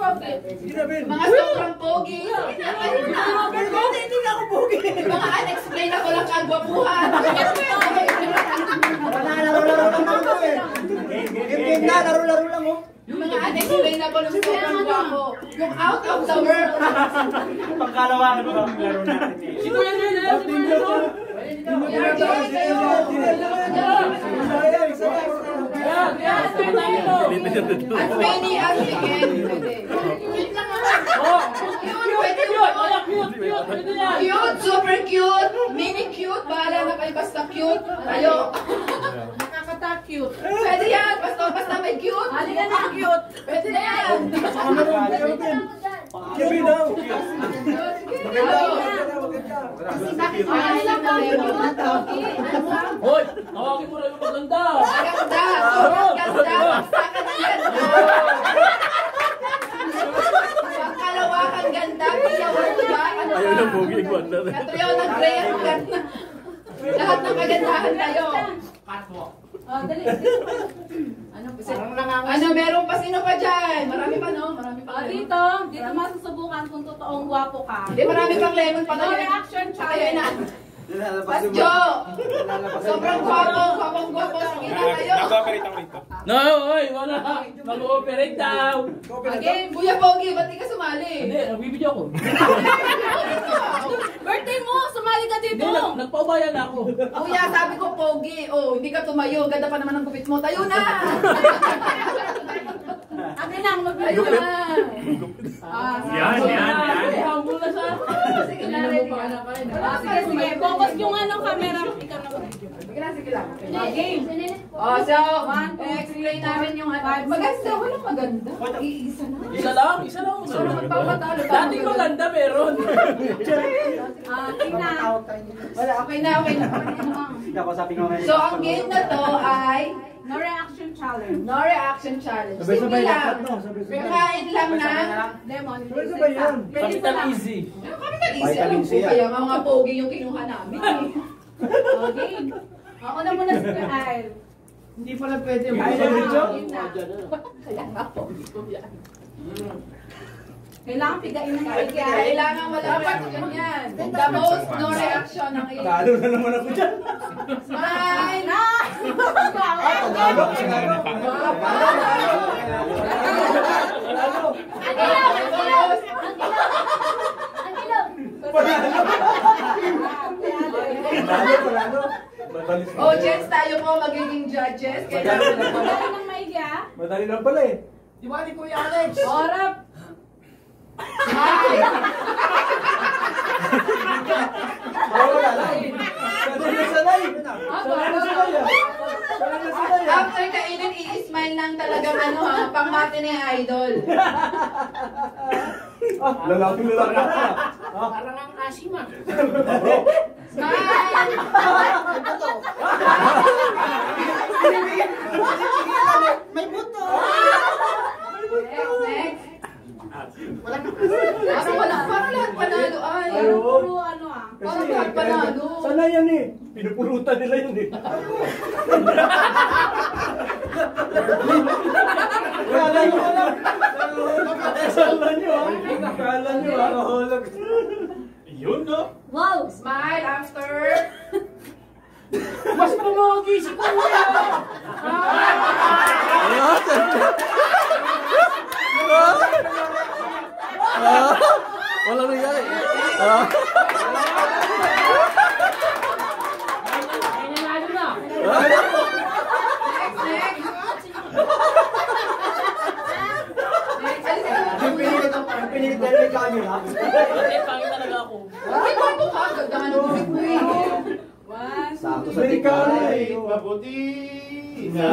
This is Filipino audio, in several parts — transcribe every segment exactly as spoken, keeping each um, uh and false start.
Mga sobrang pogi. Hindi na ako pogi. Mga unexplainable ang kagwapuhan. Laro-laro lang ako eh. Game-game na, laro-laro lang oh. Yung mga unexplainable ang sobrang gwapo. Yung out of the world. Pagkalawakan mo ang laro natin eh. Si Kuya Nene, si Kuya Nene. As many as we can. Cute lang ah. Pwede yun. Cute, super cute. Mini cute. Bahala na kayo basta cute. Ayo. Nakakata-cute. Pwede yan. Basta basta may cute. Halika na cute. Pwede na yan. Kevin daw. Kasi bakit marami lang daw yung cute? Hoy, tawagin mo rin yung maganda. Maganda. Sobrang ganda. Baksakan ang ganda. Pagkalawakan ganda. Piyawan ba? Ayaw na pogi, ganda rin. Katriyaw ng gray ang ganda. Lahat ng kagandahan tayo. Oh, dali. Ano pa Ano, meron pa sino pa dyan? Marami pa, no? Marami pa. Oh, dito, dito masusubukan kung totoong gwapo ka. Hindi, marami pang lemon pa. No reaction challenge. Pasjo! Sobrang gwapo, gwapong gwapo. Sige na kayo. Nag-operate ako rito. No, oy, wala. Mag-ooperate daw. Again, Kuya Pogi, ba't di ka sumali? Hindi, nagbibideo ko. Birthday mo, sumali ka dito. Hindi, nag- nagpaubayan ako. Kuya, sabi ko Pogi. Oh, hindi ka tumayo. Ganda pa naman ang gupit mo. Tayo na! Akin lang, Tayo mag-video na! na. Ah, Yan, yan, yan. Humble na siya. Sige na, ready ka. Ah, sige, sige. Focus yung ano, camera. Ikaw na mag-video. Sige na, sige lang. Game. Oh, so, One, two, explain namin yung ano. Maganda, walang maganda. Iisa na. Isa lang, isa lang. So, magpapatalo. Dating maganda meron. Ah, tingnan. Wala, okay na, okay na. Ako sabi ko ngayon. So, ang game na to ay No reaction challenge. no reaction challenge. Sabay-sabay Simple lahat, lang. no? Sabay-sabay. Kakain lang na. Lemon. Sabay-sabay yan. Capital easy. Ano kami nag-isa? Vitamin Alam C ko yan. kaya mga pogi yung kinuha namin. Oh, game. Ako na muna si Kyle. Hindi pala pwede. Game Ay, na. video. Game na. Kaya nga pogi ko yan. Kailangan pigain ng Kaya bigay. kailangan wala pa ganyan. The most no reaction ng iyo. Talo na naman ako dyan. Smile! Na! Talo. Talo, talo. Oh, Jens, tayo po magiging judges. Kailangan na po. Pigain ng maigi ah. Madali lang pala eh. Di ba ni Kuya Alex? Orap. Smile! Wala lang. Sanay na sanay. Sanay na sanay ah. Sanay na sanay ah. After kainin, i-smile lang talagang ano ha, pangmati ni Idol. Ah, lalaki lalaki na. Ah. Parang ang asim ah. Smile! May buto. Next, next. Parang wala, parang lahat panalo ay. Ayun. Puro ano ah. Parang lahat panalo. Sana yan eh. Pinupulutan nila yun eh. Kala nyo alam. Kala nyo ah. Kala nyo ah. Nahulog. Yun no? Wow! Smile after. Mas pumogi si Kuya. Wala nangyari. Nanalo na. Next, next. Next, alisa ka. Ang pinilit ang pinilit na yung camera. Hindi, pangit talaga ako. Ay, kwarto ka. Ganda nga ng gupit mo eh. One, Sakto two, sa Amerikano Ay, eh. mabuti na.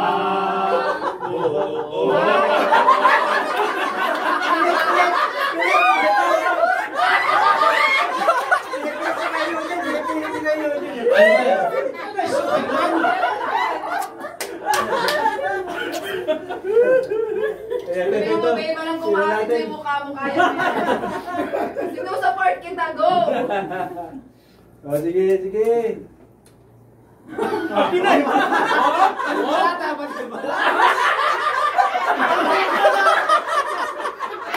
Oo. Sabi mo, babe, walang kumakain sa yung mukha-mukha yan. Sino sa part kita, go! Oh, sige, sige. Pinay! Wala, dapat ka ba?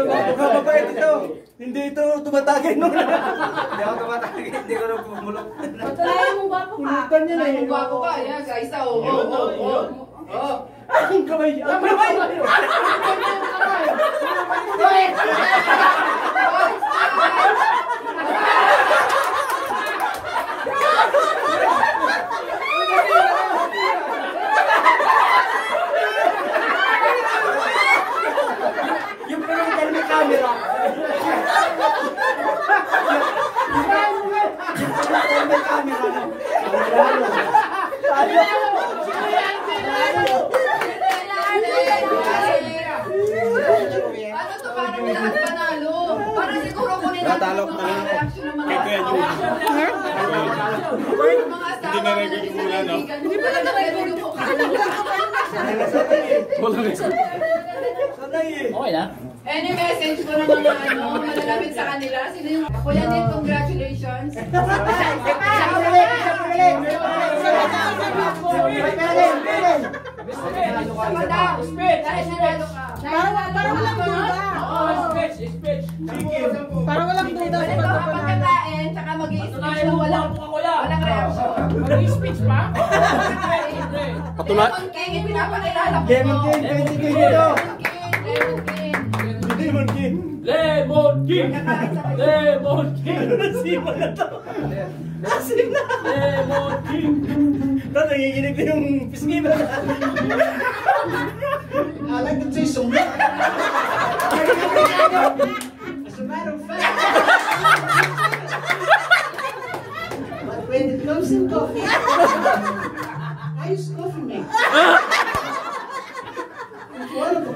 Mababait ito. Hindi ito tumatagay nun. Hindi ako tumatagay. Hindi ko nang pumulok. Patunayan mong gwapo ka. Pulutan niya na Ay, eh. kung gwapo ka, yan, guys, ah, oo, Yun, oo, yun. oo, oo. Ang kamay niya. Ang kamay niya. Yung pinagdal may camera. Yung pinagdal may camera. Ano to, parang lahat panalo. Parang siguro ko nila Natalo mga ka na. reaction ng mga Kaya asawa. Yung mga asawa Hindi na mga nagigimula, no? kaibigan, Hindi pa nagigimula yung mukha nila. Walang isa. Sanay eh. Okay na? Any message mo ng mga ano, malalapit sa kanila? Sino yung... Kuya Nick, congratulations. Sama daw. Dahil nanalo ka. Parang parang walang duda. Oh, speech, speech. Parang walang duda sa Ganito kapag pagpapanalo. kakain, tsaka mag-i-speech Patunayan na mo, walang, gwapo ka, kuya. walang reaction. Mag-speech pa? Patula- Lemon King, ipinapakilala ko. Lemon King, twenty King ito. Lemon King, Lemon King. Lemon King. Lemon King! Lemon King! Nasima na to. Nasima. Lemon King! Ito, nanginginig na yung pisngi ba? I like to say some. As a matter of fact. But when it comes to coffee, I use coffee mate. It's one of the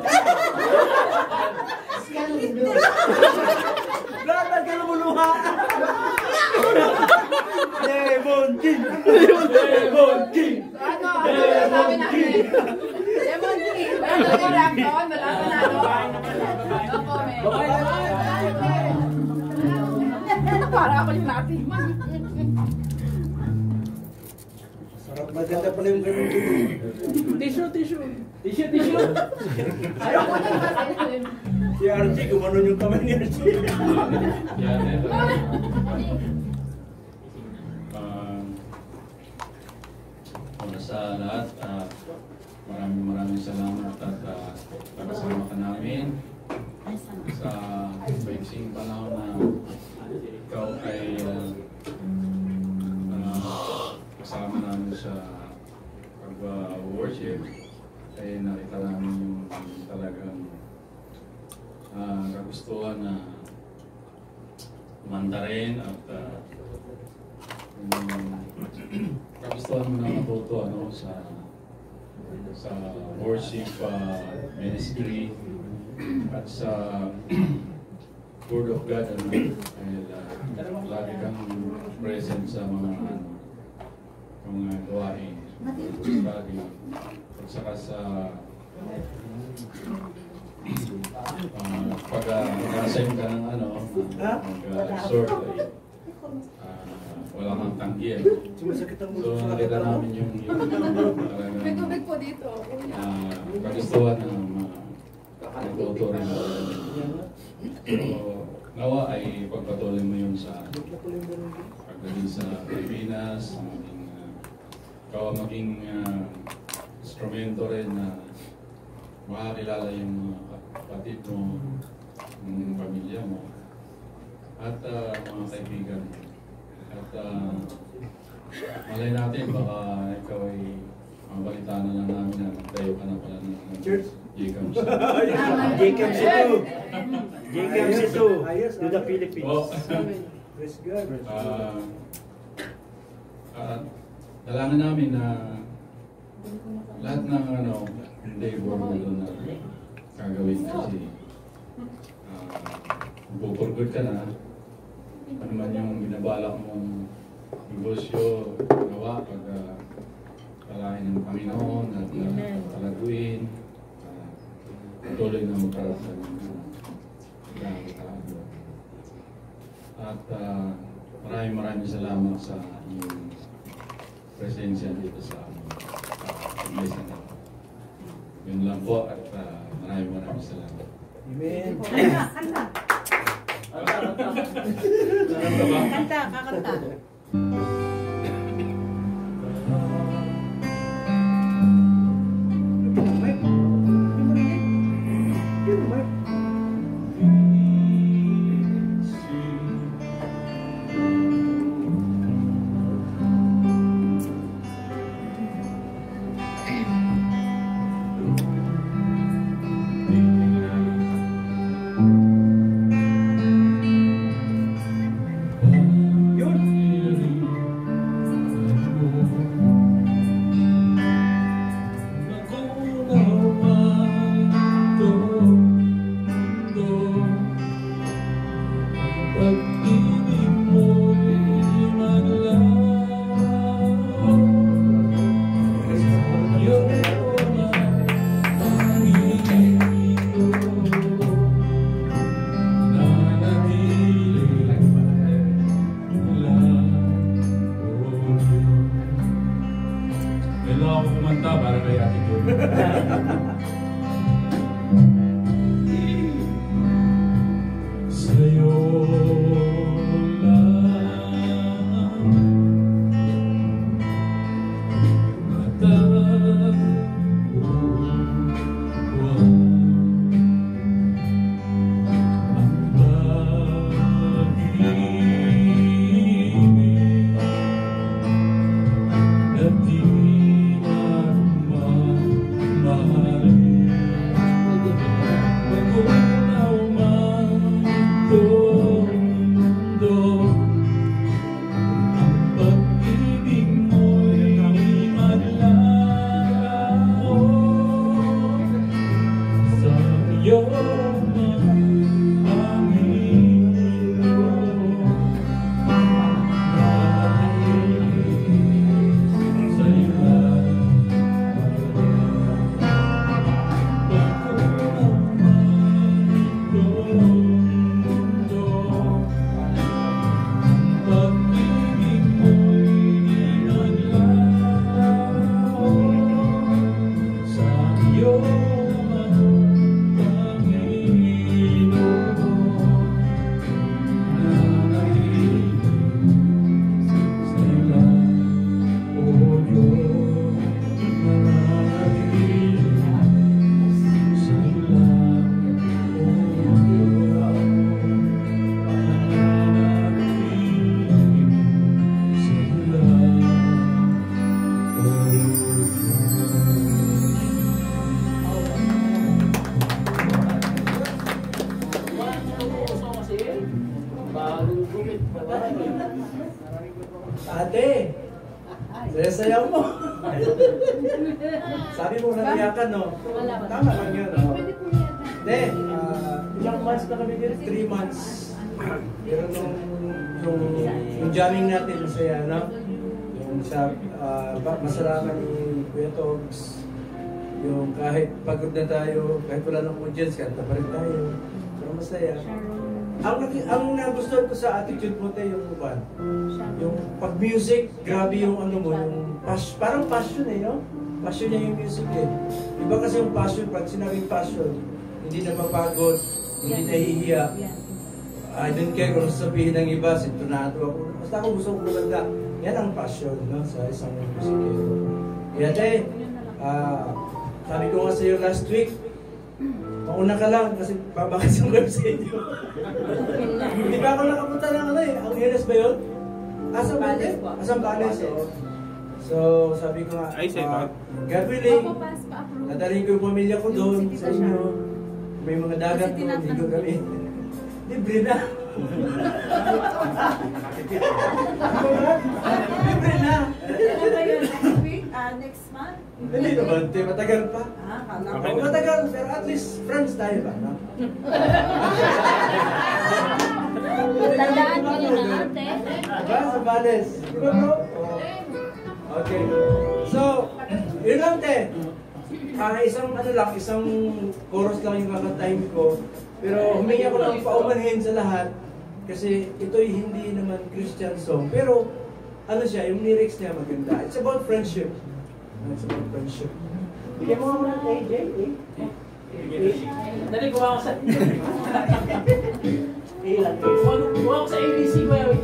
It's kind of the milk. Lahat ka lumuluha. Lemon King. Lemon King. Ano? Ano yung sabi natin? Lemon King. Wala talaga reaction. Wala panalo. No comment. Para ako yung natin. Sarap, maganda pala yung Lemon King. Tissue, tissue. Tissue, tissue. Ayoko na natin. Si R J, gumanon yung kamay ni R J. Yan, ito. Um, Para sa lahat, ah, maraming maraming salamat at uh, nakasama ka namin sa baiksing panahon na ikaw ay uh, uh, kasama namin sa pag-worship. Ay nakita namin yung talagang uh, kagustuhan na kumanta rin at uh, um, kagustuhan mo na matuto ano, sa sa worship uh, ministry at sa Word of God ano, dahil uh, lagi kang present sa mga ano, mga gawain, study, at saka sa Uh, pag uh, mag-assign ka ng ano, mag-sort ay uh, wala kang tanggi. Sumasakit ang So nakita namin yung yung talagang May tubig po dito. uh, kagustuhan ng mga nagtuto rin. So nawa ay pagpatuloy mo yun sa pagdating sa Pilipinas, maging uh, ikaw maging uh, instrumento rin na makakilala yung mga kapatid mo, yung pamilya mo, at uh, mga kaibigan mo. At uh, malay natin, baka ikaw ay mabalita na lang namin na tayo ka na pala ng Church? J C A M S. J C A M S ito. J C A M S ito. To the Philippines. Oh. Praise God. Uh, uh, Dalangan namin na lahat ng ano, endeavor mo doon na gagawin kasi uh, pupurgod ka na, ano man yung binabalak mong negosyo, gawa pag uh, palain ng Panginoon at uh, palaguin, uh, patuloy na magkaroon ng gamit. At uh, maraming maraming salamat sa inyong presensya dito sa uh, iglesia na. Yun lang po at uh, maraming maraming salamat. Amen. Kanta, kanta. Ano ba? Kanta, kakanta. Ate, saya-saya mo. Sabi mo natiyakan, no? Tama lang yun, no? Hindi, uh, ilang months na kami dito? Three months. Pero nung, yung, yung jamming natin, masaya, no? Yung sa, uh, masalaman ni Kuya Togs, yung kahit pagod na tayo, kahit wala ng audience, kanta pa rin tayo. Pero masaya. Ang, ang nagustuhan ko sa attitude mo tayo yung one, yung pag-music, grabe yung ano mo, yung pas, parang passion eh, no? Passion niya yung music eh. Iba kasi yung passion, pag sinabing passion, hindi na mapagod, hindi nahihiya. I don't care kung sabihin ng iba, sintonado ako. Basta ako gusto ko maganda. Yan ang passion, no? Sa isang music eh. Kaya tayo, uh, sabi ko nga sa'yo last week, mauna ka lang kasi babakit yung website nyo. Hindi ba ako nakapunta ng ano eh? Ang Heres ba yun? Asang Bales? Asang Bales, oh. So, sabi ko nga, uh, God willing, nadalhin ko yung pamilya ko doon sa inyo. May mga dagat doon, dito kami. Libre na. Libre na. Ano ba yun? Next week? Uh, next month? Hindi naman, te, matagal pa. Ah, kala Okay. Oh, matagal, pero at least friends tayo ba, no? Tandaan ko yun na, ate. Diba, sa Bales? Diba, bro? Oh. Okay. So, yun lang, te. Ah, isang ano lang, isang chorus lang yung kakantahin ko. Pero humingi ako ng paumanhin sa lahat. Kasi ito'y hindi naman Christian song. Pero, ano siya, yung lyrics niya maganda. It's about friendship. It's about friendship. Bigyan mo ako ng A J, eh? Dali, kuha ko sa... Ilan? Kuha ko sa A B C ko yan.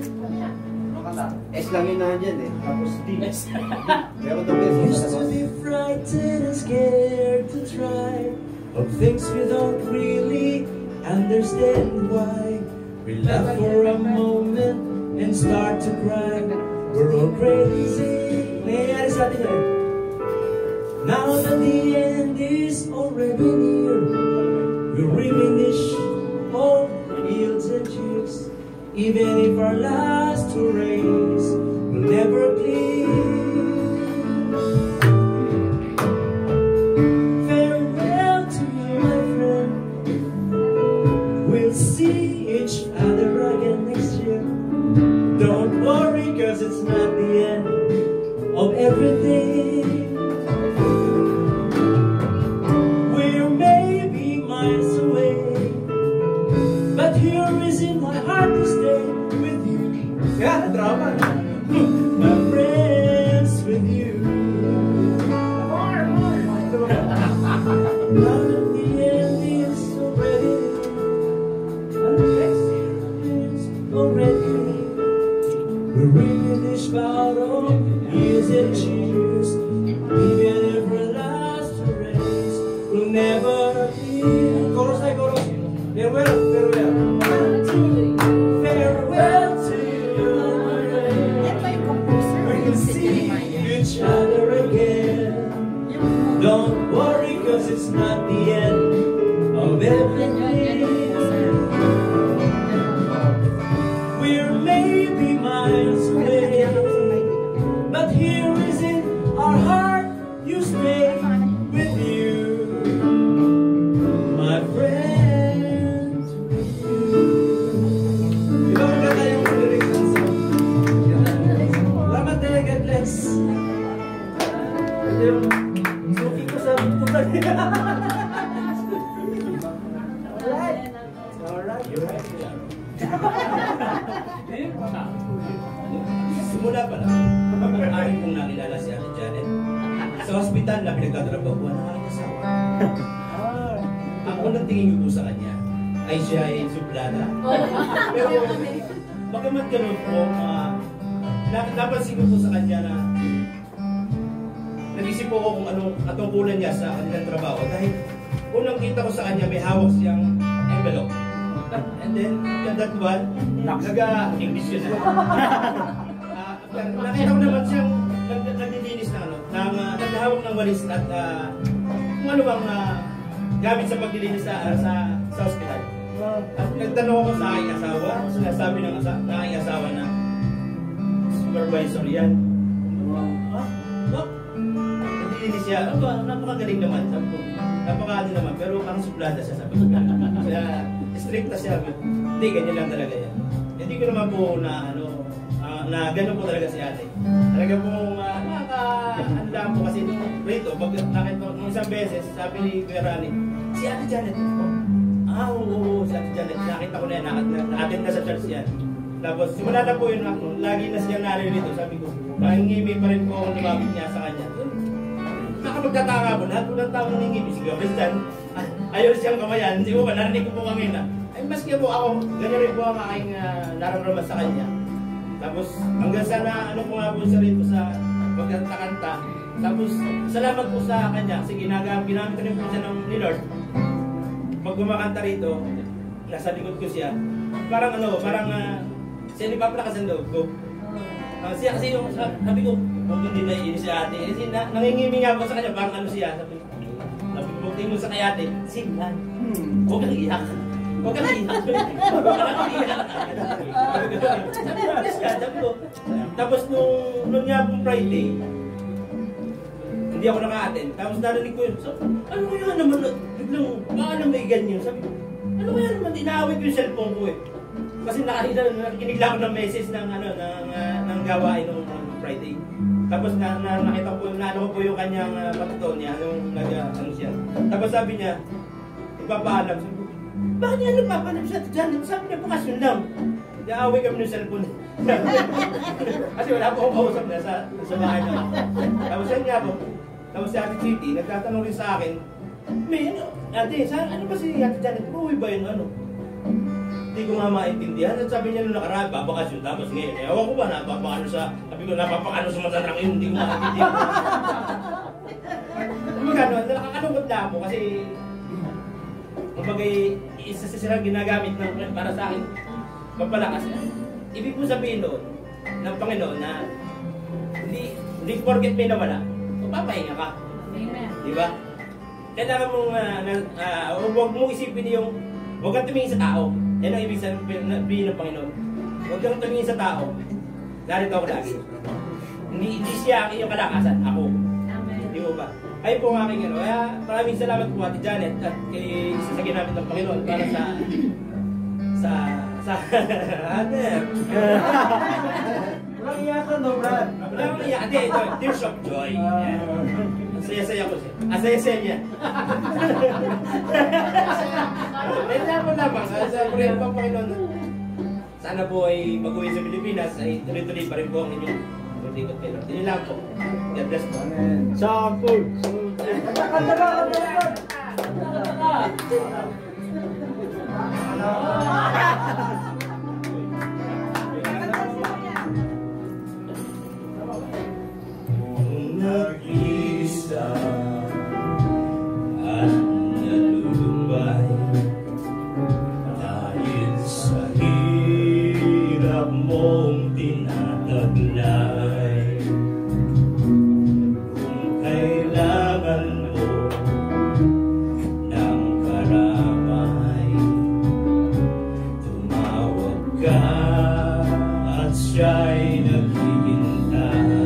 S lang yun na dyan eh. Tapos D. Meron daw beses Used sa to labas. be frightened and scared to try of things we don't really understand why. We laugh for a moment and start to cry. We're all crazy. Nangyayari sa atin yun. Now that the end is already near, we reminisce all the ills and cheers. Even if our last two rays will never clear. Farewell to you, my friend. We'll see each other again next year. Don't worry, cause it's not the end of everything. We're maybe miles away, but here is in my heart to stay with you. Yeah, drama. My friends with you. Now that the end is already and the next year is already. We reminisce about all years and cheers. Even if our last race will never be. Chorus na chorus. Farewell, farewell. Farewell to you. We'll see each other again. Don't worry, cause it's not the end of everything. We're maybe miles away, but here is in our heart, you stay with you, my friends with you. Di ba maganda yung lyrics ng song? Salamat talaga, bless. Suki ko sa tutan niya. Alright. Alright. You're right. Simula pa lang, maaari kong nakilala si Ate Janet. Sa hospital na pinagtatrabahuan ng aking asawa. Ang unang tingin ko po sa kanya ay siya ay suplada. Pero bagamat ganun po, uh, napansin ko po sa kanya na nag-isip po ko kung anong katungkulan niya sa kanilang trabaho dahil unang kita ko sa kanya may hawak siyang envelope. And then, that one, naga-English yun. Uh, nakita ko naman siyang nagdilinis na ano, nang, uh, naghahawak ng walis at uh, kung ano bang uh, gamit sa paglilinis sa, uh, sa, sa hospital. At nagtanong ako sa aking asawa, sinasabi ng, asa, ng aking asawa na supervisor yan. Ha? Huh? Nagdilinis siya. Ano ba? Napakagaling naman. Sabi ko, napakagaling naman. Pero parang suplada siya. Sabi ko, kaya stricta siya. Hindi, ganyan lang talaga yan. Hindi ko naman po na ano, uh, na gano'n po talaga si ate. Talaga po, uh, nakaka-ano lang po kasi nung rito, pag nakita ko nung isang beses, sabi ni Kuya Rani, si Ate Janet. Ah, oo, oo, si Ate Janet. Nakita ko na yan, na-attend na sa church yan. Tapos, simula na po yun, lagi na siya naririto. Sabi ko, nangingimi pa rin po akong lumapit niya sa kanya. Nakapagtataka po, lahat po ng tao nangingimi. Sige, Christian, ayaw siyang kamayan. Hindi mo ba, narinig ko po kanina. Ay, maski po ako, ganyan rin po ang aking uh, nararamdaman sa kanya. Tapos, hanggang sa na, ano po nga po siya rito sa magkanta-kanta. Tapos, salamat po sa kanya kasi ginagam, ginamit rin po siya ng ni Lord. Pag gumakanta rito, nasa likod ko siya. Parang ano, parang uh, siya ni Papa kasi ang loob ko. Uh, siya kasi yung, sabi ko, huwag hindi na iinis si ate. Kasi na, nangingimi nga po sa kanya, parang ano siya. Sabi ko, sabi mo sa kay ate, Siglan, hmm, huwag kang iyak. Huwag kang iyak. Huwag kang iyak. Sabi ko, please ka, sabi ko. Tapos nung, nung nga pong Friday, hindi ako naka-attend. Tapos narinig ko yun. So, ano kaya naman, biglang, baka na may ganyan. Sabi ko, ano kaya naman, inaawit ko yung cellphone ko eh. Kasi nakakita, nakikinig lang ako ng message ng, ano, ng, uh, ng gawain nung um, Friday. Tapos na, na, nakita ko, naano ko po yung kanyang uh, matuto niya, nung nag, uh, ano siya. Tapos sabi niya, ipapaalam. Sabi ko, bakit niya nagpapaalam siya? Janet, sabi niya, bukasyon lang. Naaway kami ng cellphone. Kasi wala po akong kausap na sa, sa bahay na ako. Tapos yan nga po. Tapos si Ate Chitty, nagtatanong rin sa akin, May ano, ate, saan, ano ba si Ate Janet? Uuwi ba yun ano? Hindi ko nga maintindihan. At sabi niya nung nakaraan, babakasyon tapos ngayon. Eh, awan ko ba, napapakano sa, sabi ko, napapakano sa matanang yun, hindi ko maintindihan. Magano, nakakalungkot na ako kasi kumbaga isa sa silang ginagamit ng para sa akin papalakas. Ibig mo sabihin doon ng Panginoon na hindi hindi porket may nawala, papahinga ka. Amen. Di ba? Kailangan mong uh, uh, huwag mong isipin yung huwag kang tumingin sa tao. Yan ang ibig sabihin ng Panginoon. Huwag kang tumingin sa tao. Narito ako lagi. Hindi, hindi siya yung kalakasan, ako. Amen. Di mo ba? Kayo po ang aking ano. Kaya maraming salamat po Ate Janet at kay isasagin namin ng Panginoon para sa sa sa Aner. Walang iyakan no, Brad. Wala akong iyak. Ate, ito, tears of joy. Yan. Ang saya-saya ko siya. Ang saya-saya niya. Kaya po lamang sa Purihan po ang Panginoon. Sana po ay pag-uwi sa Pilipinas ay tuloy-tuloy pa rin po ang inyong ikot kayo. Yun lang po. God bless po. Sample. Kanta ka, kanta ka. Nag-isa at nalulumbay dahil sa hirap mong tinataglay. Kung kailangan mo ng karamay, tumawag ka at siya'y naghihintay.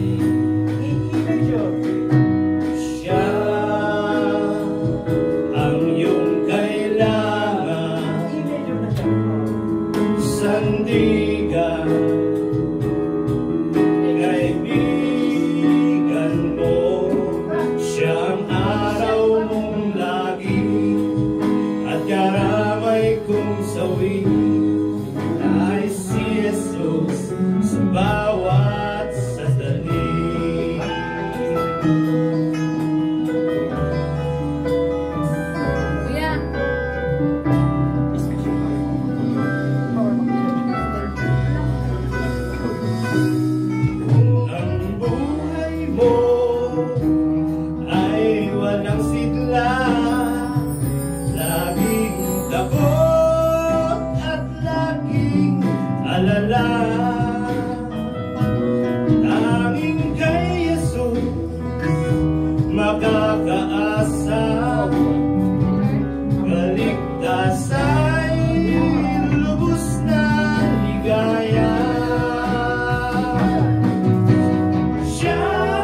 Siya ang iyong kailangan, sandigan, kaibigan mo. Siya ang araw mong lagi at karamay kong sawi. Ay si Jesus sa bawat sandali. Kuya. Kung ang buhay mo ay walang sigla, laging takot at laging alala, tanging kay Jesus makakaasa. Kaligtas ay lubos na ligaya. Siya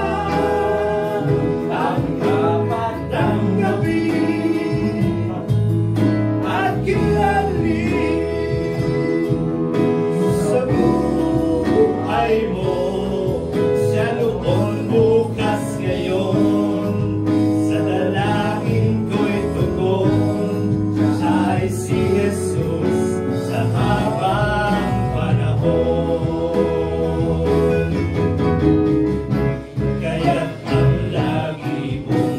ang dapat tanggapin at kilalin sa buhay mo. Siya noon, bukas, ngayon, sa dalangin ko'y tugon. Siya ay si Jesus sa habang panahon. Kaya't ang lagi mong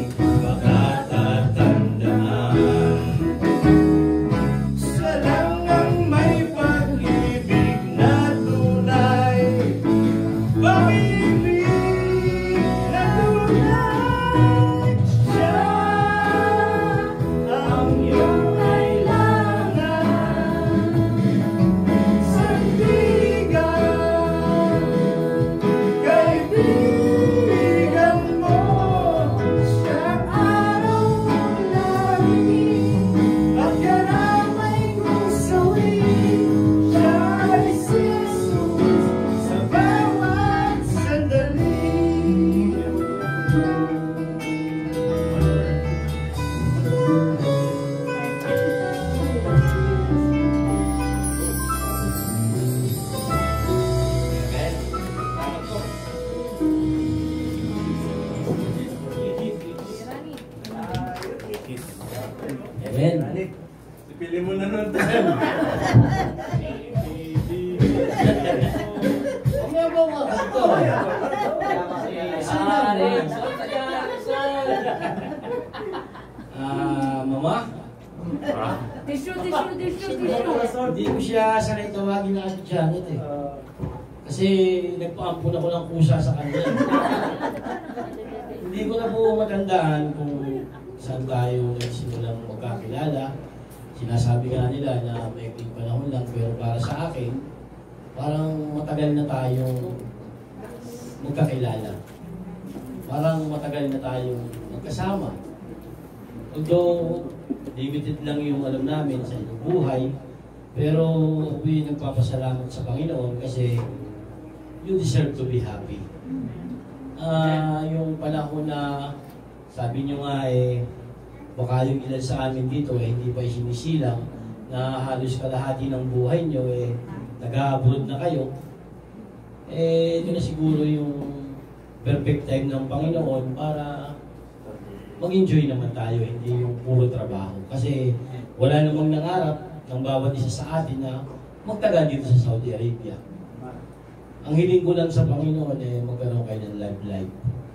makatatandaan, siya lang ang may pag-ibig na tunay, pag-ibig na tunay. Siya ang iyong kailangan, sandigan, kaibigan mo. Siya ang araw mong lagi at karamay kong sawi. Siya ay si Jesus sa bawat sandali. Amen. Pili mo na nun. Ah, mama? Tissue, tissue, tissue, tissue. Hindi ko siya sanay tawagin na Ate Janet eh. Kasi nagpaampun ako ng kusa sa kanya. Hindi ko na po matandaan kung saan tayo nagsimulang magkakilala. Sinasabi nga nila na may panahon lang, pero para sa akin, parang matagal na tayong magkakilala. Parang matagal na tayong magkasama. Although, limited lang yung alam namin sa inyong buhay, pero ako'y nagpapasalamat sa Panginoon kasi you deserve to be happy. Uh, yung panahon na sabi nyo nga eh, baka yung ilan sa amin dito eh, hindi pa sinisilang na halos kalahati ng buhay nyo eh, nag-abroad na kayo, eh, ito na siguro yung perfect time ng Panginoon para mag-enjoy naman tayo, hindi yung puro trabaho. Kasi wala namang nangarap ng bawat isa sa atin na magtagal dito sa Saudi Arabia. Ang hiling ko lang sa Panginoon eh, magkaroon kayo ng love life.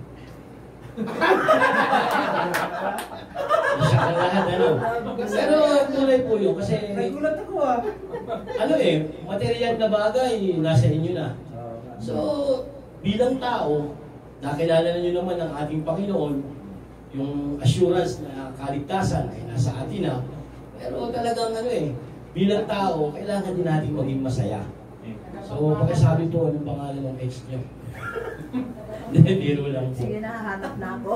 Siya ka lahat, ano? Pero tunay po yun, kasi nagulat ako ah. ano eh, material na bagay, nasa inyo na. So, bilang tao, nakilala na nyo naman ang ating Panginoon, yung assurance na kaligtasan ay nasa atin na. Pero talagang ano eh, bilang tao, kailangan din natin maging masaya. So, pagkasabi po, anong pangalan ng ex nyo? Hindi, biro lang po. Sige, nahahanap na ako.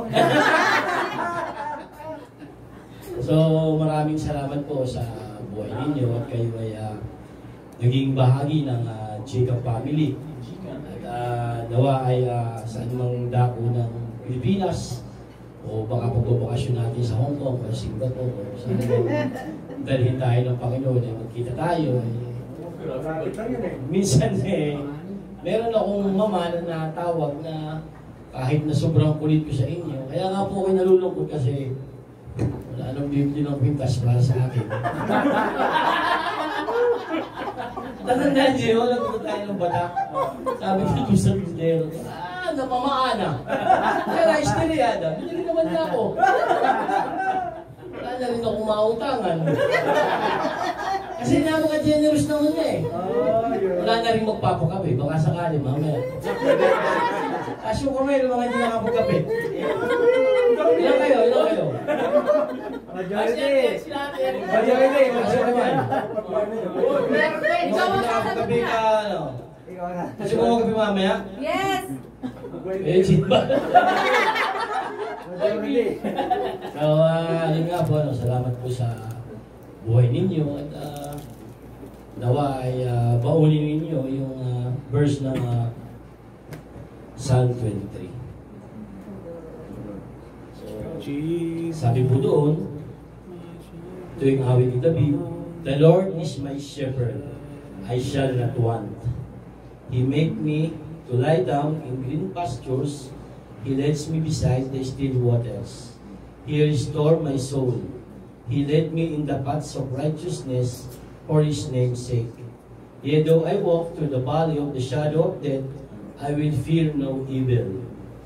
So, maraming salamat po sa buhay ninyo at kayo ay uh, naging bahagi ng uh, Jacob family. At uh, nawa ay uh, sa anumang dako ng Pilipinas o baka pagbabakasyon natin sa Hong Kong o Singapore o sa dalhin tayo ng Panginoon ay magkita tayo. Eh, minsan eh, meron akong mama na natawag na kahit na sobrang kulit ko sa inyo, kaya nga po ako'y nalulungkot kasi wala nang bibili ng pintas para sa akin. Tatandaan niyo, nagpunta tayo ng batak. Sabi ko doon sa bildero, ah, napamaana. Kaya istiliyada, binili naman na ako. Wala na rin akong mautangan. Kasi napaka-generous naman niya eh. Wala na rin magpapakape, baka sakali mamaya. Asyo ko ngayon, mga hindi nakapagkape. Ilan kayo? Ilan kayo? Majority! Majority! Majority! Ikaw ang nakapagkape ka, ano? Kasi mo magkape mamaya? Yes! Eh, shit ba? Majority! So, uh, yun nga po, ano, salamat po sa buhay ninyo at uh, nawa ay uh, baunin ninyo yung uh, verse ng uh, Psalm twenty-three. So, sabi po doon, ito yung awit ni David, the Lord is my shepherd, I shall not want. He make me to lie down in green pastures, He leads me beside the still waters. He restore my soul. He led me in the paths of righteousness for His name's sake. Yet though I walk through the valley of the shadow of death, I will fear no evil.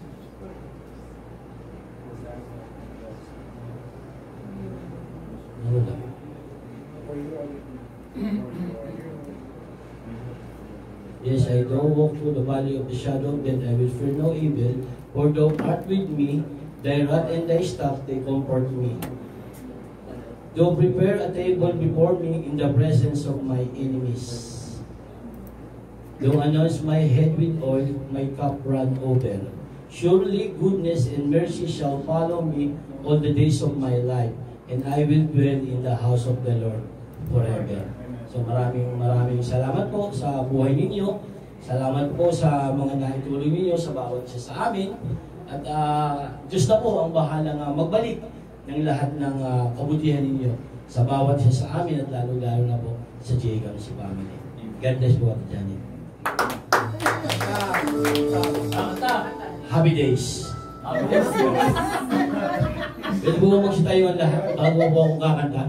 Ano lang? Yes, I though walk through the valley of the shadow of death, I will fear no evil, for thou art with me, thy rod and thy staff, they comfort me. Thou prepare a table before me in the presence of my enemies. Thou anoint my head with oil, my cup run over. Surely goodness and mercy shall follow me all the days of my life, and I will dwell in the house of the Lord forever. So maraming maraming salamat po sa buhay ninyo. Salamat po sa mga naitulong ninyo sa bawat isa sa amin. At uh, Diyos na po ang bahala nga magbalik ng lahat ng uh, kabutihan ninyo sa bawat isa sa amin at lalo-lalo na po sa J. Gamsi family. God bless po at Janet. Happy days. Pwede po magsitayo ang lahat bago po akong kakanta.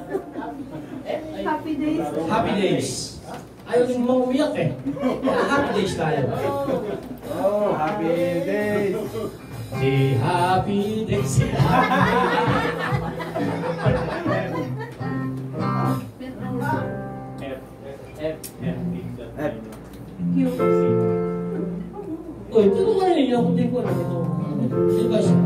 Happy days. Happy days. Ayaw din mga umiyak eh. Happy days tayo. Oh, happy days. Si Happy Day, si Happy Day. Uy, tulungan niyo ako din ko na ito. Di ba siya?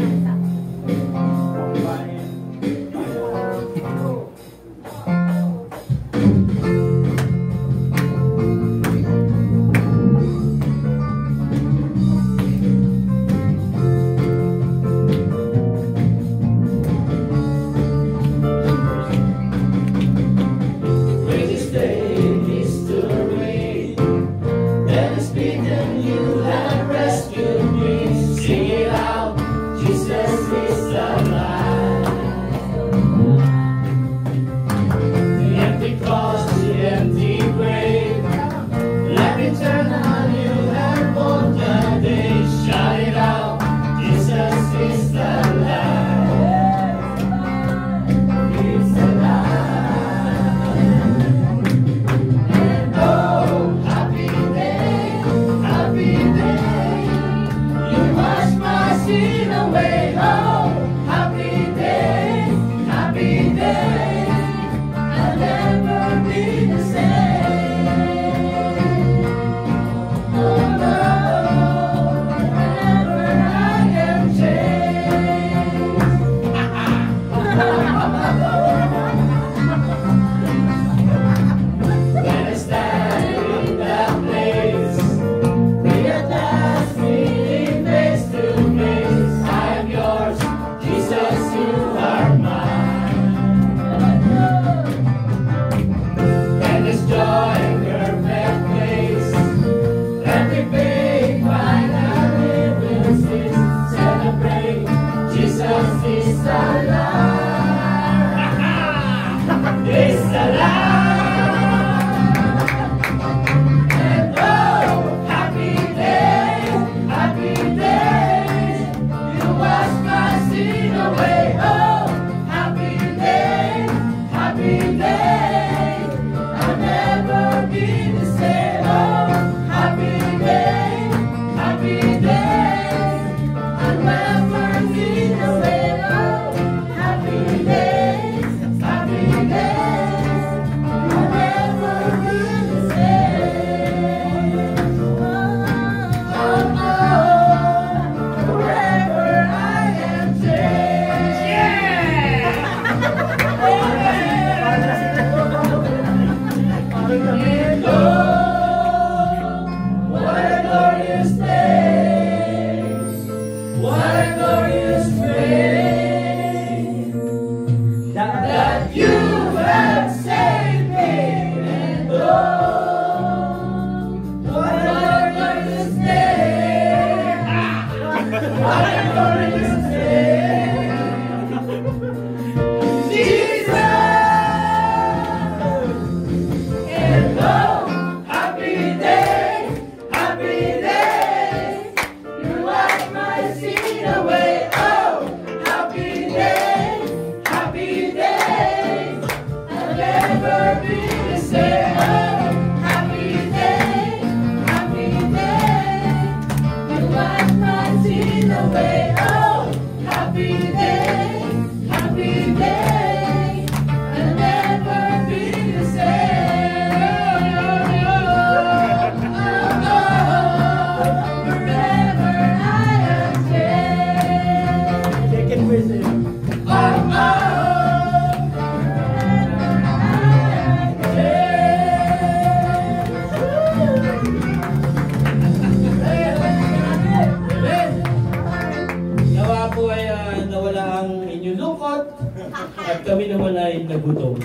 At kami naman ay nagutom.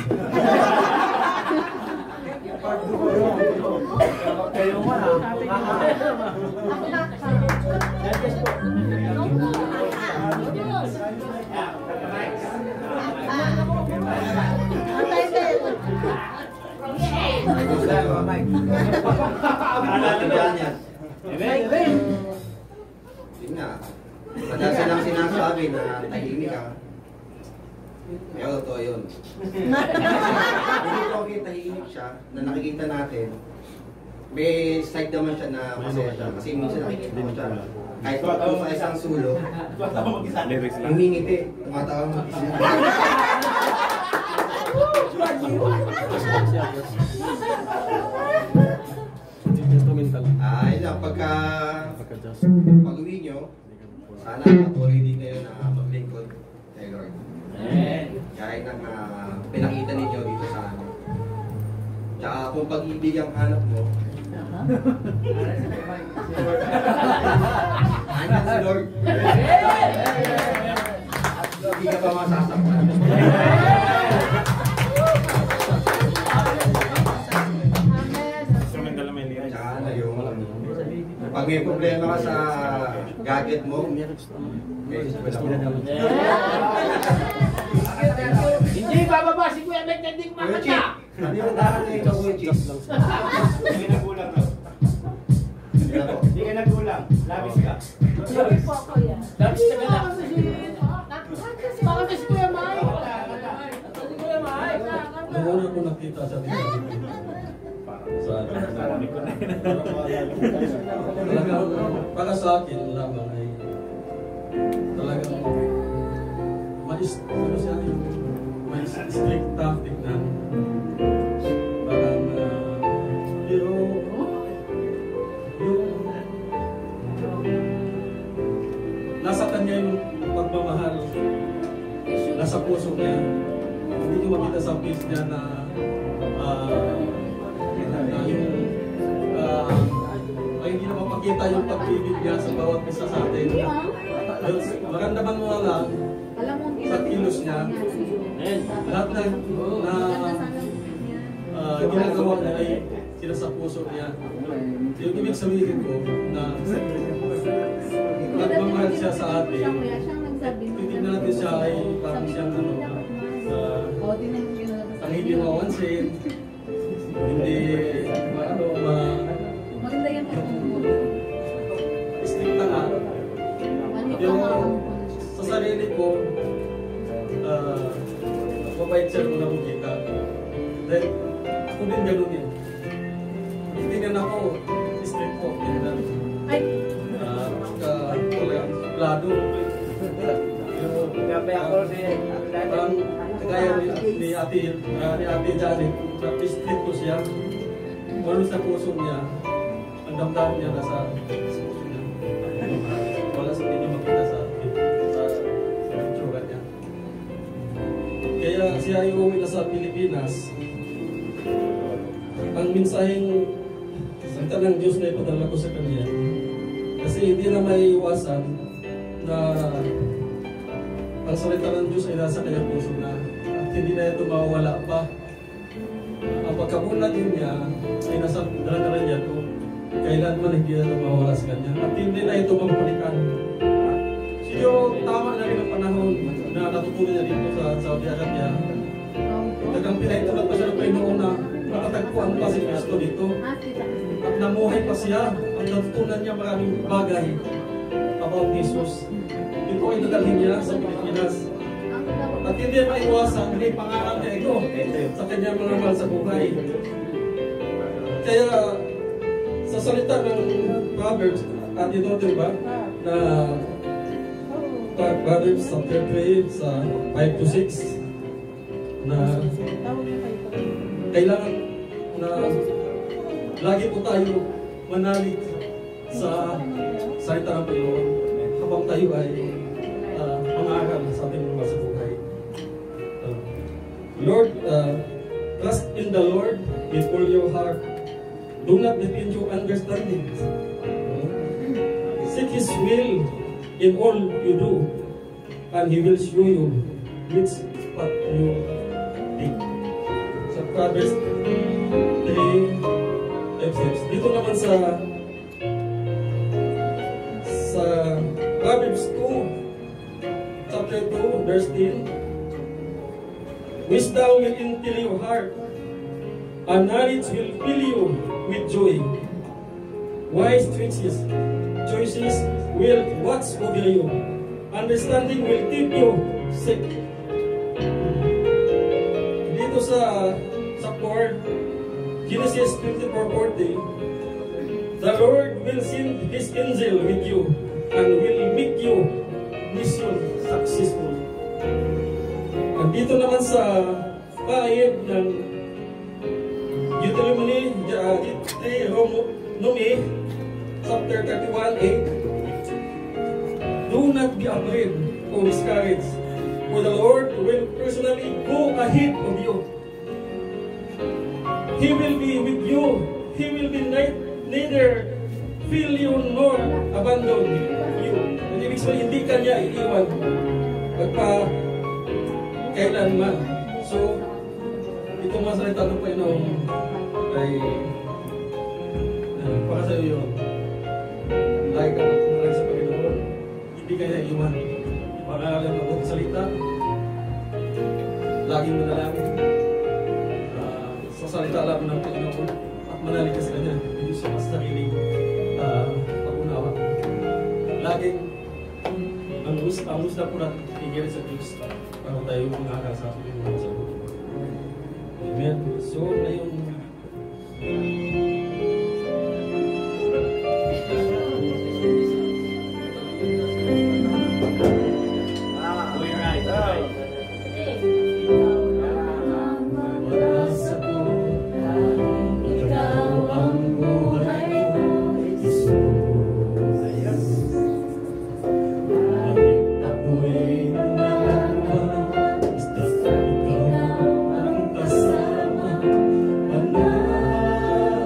Kayo mo na. Madalas silang sinasabi na tahimik ka. Pero totoo yun. Hindi ko okay tahimik siya na nakikita natin. may side naman siya na masaya siya. Kasi minsan nakikita mo siya. Kahit kung sa isang sulo, humingiti, tumatawa mag-isa. Ah, yun lang, pagka pag-uwi nyo, sana patuloy din kayo na maglingkod kay Lord. Kaya nang uh, pinakita ninyo dito sa ano. Tsaka kung pag-ibig ang hanap mo, andyan si Lord. Hindi ka pa masasaktan. Tsaka na yung pag may problema ka sa gadget mo, message mo lang. Hindi bababa si Kuya Mek, hindi kumakanta. Ano yung dahan na ito, Kuya Chicks? Hindi ka nagulang daw. Hindi ka nagulang. Labis ka. Labis po ako yan. Labis ka na. Baka kasi Kuya Mike. Kuya Mike. Nung una ko nakita sa dito. Sa talagang para sa akin lamang ay talagang mais ano siya yung may strict tactic na parang uh, yung yung nasa kanya yung pagmamahal, nasa puso niya. Hindi ko makita sa face niya na uh, na yung uh, ay hindi na mapakita yung pag-ibig niya sa bawat isa sa atin. Maramdaman mo na lang sa kilos niya, lahat na, na uh, ginagawa niya ay sila sa puso niya. Yung ibig sabihin ko na nagmamahal siya sa atin, titignan natin siya ay parang siyang ano, uh, ang hindi mawansin, hindi ano, ma Maganda yan po. strict na nga. Yung sa sarili ko, uh, mabait siya kung nakikita. Then, ako din ganun eh. Hindi nga na ako, strict po. Ay! Uh, ka, plado. Gabi ako si Parang kagaya ni, ni Ate, uh, ni Ate Janet, na strict ko siya. Wala sa puso niya, ang damdamin niya nasa puso niya. Wala sa hindi makita sa sa itsura niya. Kaya siya ay umuwi na sa Pilipinas. Ang mensaheng salita ng Diyos na ipadala ko sa kanya. Kasi hindi na may iwasan na ang salita ng Diyos ay nasa kanyang puso na at hindi na ito mawawala pa. Ang pagkabulat din niya ay nasa dala-dala niya ito. Kailan man hindi na ito mawawala sa kanya. At hindi na ito mapapalikan. Siguro tama na rin ang panahon na natutunan niya dito sa Saudi Arabia. Tagang pinaitulad pa siya ng Panginoon na nakatagpuan pa si Kristo dito. At namuhay pa siya. At natutunan niya maraming bagay about Jesus. Ito ay nadalhin niya sa Pilipinas. At hindi maiwasan, hindi pangarap niya ito sa kanyang mga mahal sa buhay. Kaya sa salita ng Proverbs, at ito diba, na Proverbs chapter three sa five to six, na kailangan na lagi po tayo manalig sa salita ng Panginoon habang tayo ay uh, mangaral sa ating mga sa buhay. Uh, Lord, uh, trust in the Lord with all your heart. Do not depend your understanding. Uh, seek His will in all you do, and He will show you which path you take. Sa Proverbs three, five, six. Dito naman sa sa Proverbs two, chapter two, verse ten. Wisdom will infill your heart, and knowledge will fill you with joy. Wise choices, choices will watch over you. Understanding will keep you safe. Dito sa sa four, Genesis twenty-four forty, The Lord will send His angel with you and will make you mission successful. At dito naman sa paayag ng Deuteronomy, Deuteronomy chapter thirty-one eight, do not be afraid or discouraged, for the Lord will personally go ahead of you. He will be with you. He will be neither fail you nor abandon you. Hindi ibig sabihin, hindi ka niya iiwan pagpa kailanman. So, ito mga salita ng Panginoon ay uh, para sa iyo. Like ka lang sa Panginoon, hindi ka niya iiwan. Para alam mo ang salita, laging manalangin. Uh, sa salita alam ng Panginoon at manalig ka sa Kanya. Hindi siya mas sariling uh, pag-unawa. Laging ang gusto, ang gusto po natin tigil sa Diyos para tayo mga sa Panginoon sa buhay. Amen. So, ngayong Kasama, panahon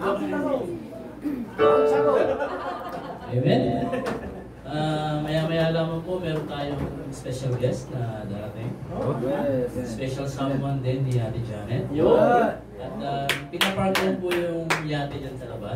Amen. Ah, maya-maya lamang po, meron tayong special guest na darating. Special someone din ni Ate Janet. At uh, pinapark po yung yate dyan sa labas.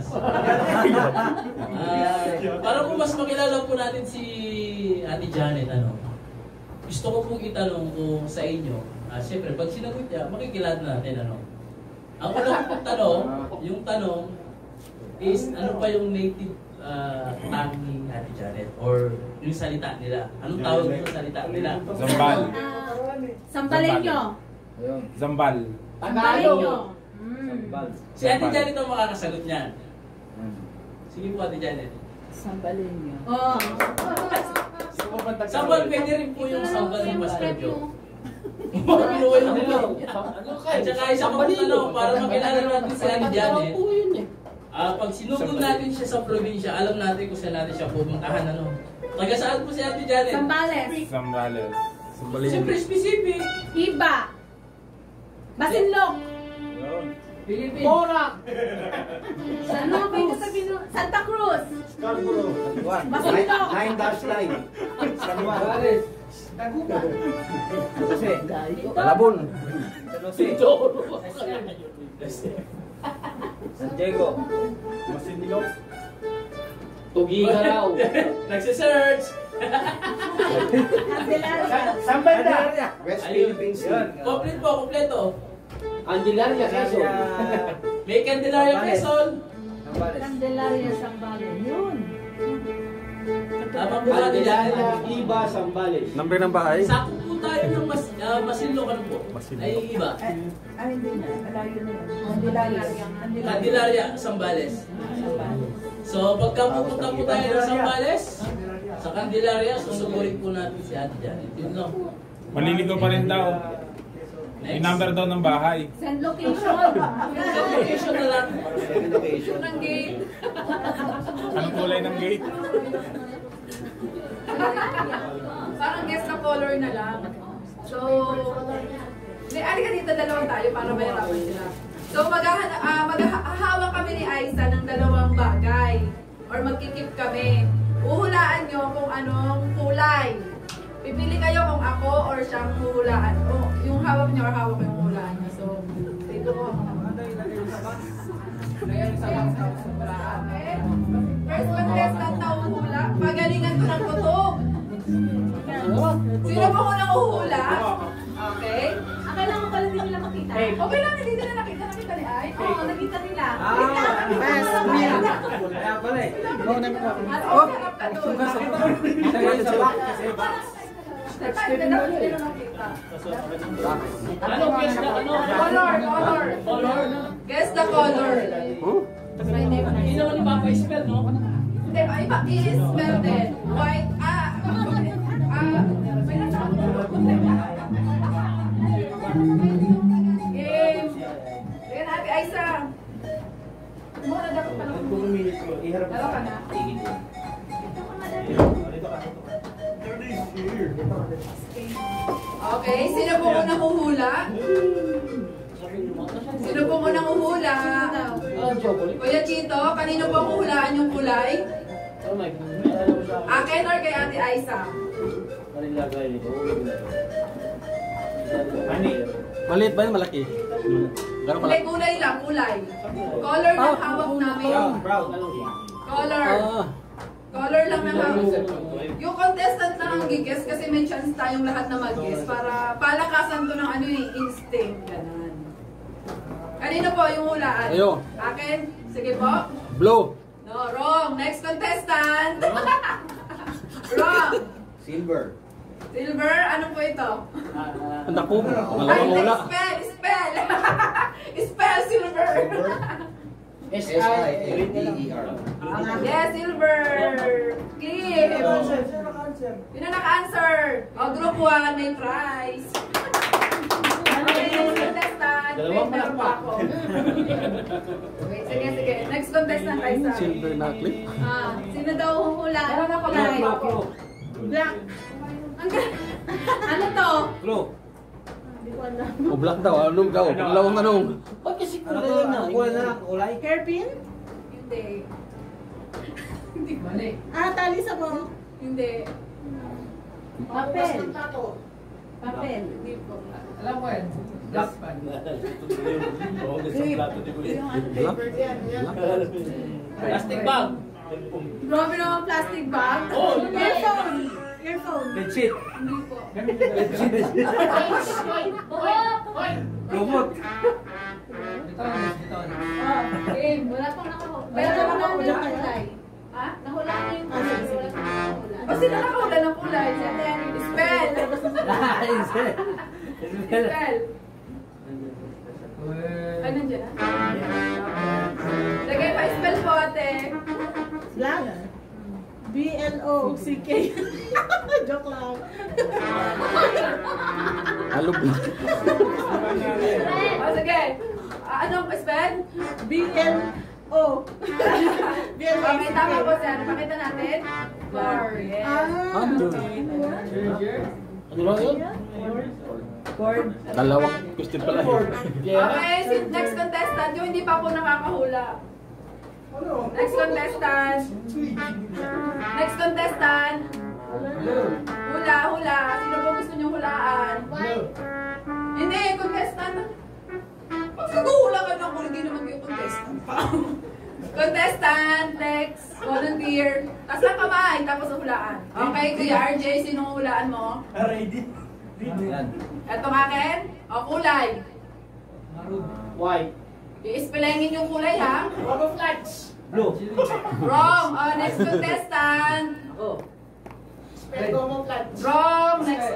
uh, para po mas makilala po natin si Ate Janet, ano, gusto ko pong itanong kung sa inyo, uh, siyempre pag sinagot niya, makikilala natin, ano. Ang unang pong tanong, yung tanong is ano pa yung native uh, tongue ni Ate Janet or yung salita nila. Anong tawag yung salita nila? Zambal. Sambalenyo. Zambal. Sambalenyo. Si Ate Janet ang makakasagot niyan. Sige po, Ate Janet. Sambalenyo. Oh. Sambal, pwede rin po yung sambal ng Pastor Joe. Pinuha yung nila. At saka isa pang tanong, para makilala natin si Ate Janet. Ah, pag sinugod natin siya sa probinsya, alam natin kung saan natin siya pupuntahan, ano. Taga saan po si Ate Janet? Sambales. Zambales. Siyempre specific. Iba. Basinlok. Philippines. Borak. Ano ba yung sabihin mo? Santa Cruz. Scarborough. Basinlok. nine dash line. San Juan. Taguba. Malabon. San Diego. Masinilok. Tugigaraw. Nagsisearch. Saan banda? West Philippines Sea. Complete po, kompleto. Candelaria, Quezon. May Candelaria, Quezon. Candelaria, Sambales. Yun. Tama po natin yan. Iba, Zambales. Number ng bahay? Sakto po tayo ng mas, uh, Masinlocan po. Ay iba. Ay, hindi na. Malayo na yun. Candelaria. Candelaria, Zambales. So pagka pupunta po tayo ng Zambales, sa Candelaria, susugurin po natin si Ate Janet. Yun lang. Maliligaw pa rin daw. Yung number daw ng bahay. Send location. Send location na lang. Send location. Ng gate. Anong kulay ng gate? Parang guess na color na lang. So, may alika dito dalawang tayo para mahirapan sila. So, maghahawak uh, maghahawak kami ni Aiza ng dalawang bagay. Or magkikip kami. Uhulaan nyo kung anong kulay. Pipili kayo kung ako or siyang huhulaan. O, yung hawak niya or hawak ko yung huhulaan niya. So, dito ko. Okay. First contestant na uhula. Pagalingan ko ng kutob. Sino po unang uhula? Okay. Ah, kailangan pala din nila makita. Okay lang, hindi nila nakita. Nakita ni Ay? Oo, nakita nila. Best meal. Kaya pala eh. At okay, harap ka doon. Ano, guess the ano? Color, color. Color. Guess the color. Hindi naman ni Papa spell, no? Hindi, iba, i-spell din. White, ah, ah, may nasa ako. Game. Ayan, Ate Aiza. Muna dapat pa lang. Kung minutes ko, iharap Dalawa ka na. Okay, sino po unang uhula? Sino po unang uhula? Kuya Chito, kanino po ang uhulaan yung kulay? Akin or kay Ate Aiza? Maliit ba yun? Malaki? Gano'n Kulay, kulay lang, kulay. Color ng hawak namin. Color. Color lang ng hawak. Yung contestant na ang gigess kasi may chance tayong lahat na mag-guess para palakasan to ng ano yung instinct. Ganun. Kanino po yung hulaan? Ayo. Akin? Sige po. Blue. No, wrong. Next contestant. Wrong. Silver. Silver, ano po ito? Naku, Ay, malawang wala. spell, spell. Spell silver. S I L V E R. Yes, silver. Clip. Yun ang naka-answer. O, group one, may prize. Okay, next contestant. Wait, meron pa ako. Okay, sige, sige. Next contestant, Aiza. Silver na clip. Ah, sino daw huhula? Meron ako Kulay. Black. Ang ga- Ano to? Blue. O black daw, anong daw? Pangalawang anong? Ba't kasi Ano to? Ano kuha na? Kulay? Hairpin? Hindi. Hindi mali. Ah, tali sa mo. Hindi. Papel. Papel. Hindi po. Alam ko yan. Black pan. Plastic bag. Grabe naman plastic bag. Oh, Earphone. Earphone. Bedsheet. Hindi po. Lumot. Bitones, bitones. Oh, game. Wala pang nakahula. Pero wala na yung kulay. Ha? Nahula na yung kulay. Wala pang nakahula. O sino nakahula ng kulay? Spell! Spell! Ay, nandiyan na? Lagay pa spell po, ate. Black. B L O C K. Joke lang. Halo black. O, sige. Ah, anong spell? B L O. B L O. Okay, tama po, sir. Pakita natin. Bar, yes. Ah. Ano ba yun? Board. Dalawang question pala yun. Okay, si next contestant, yung hindi pa po nakakahula. Next contestant. Next contestant. Hula, hula. Sino po gusto niyong hulaan? Hindi, contestant. Magsuguhula ka na kung hindi naman kayo contestant pa. Contestant, next, volunteer. Taas lang kamay, tapos hulaan. Okay, Kuya R J, sinong hulaan mo? Ready? Etong akin? O, kulay. White. I-spellingin yung kulay, ha? Blue. Wrong. O, next contestant. Oh. Wrong. Next.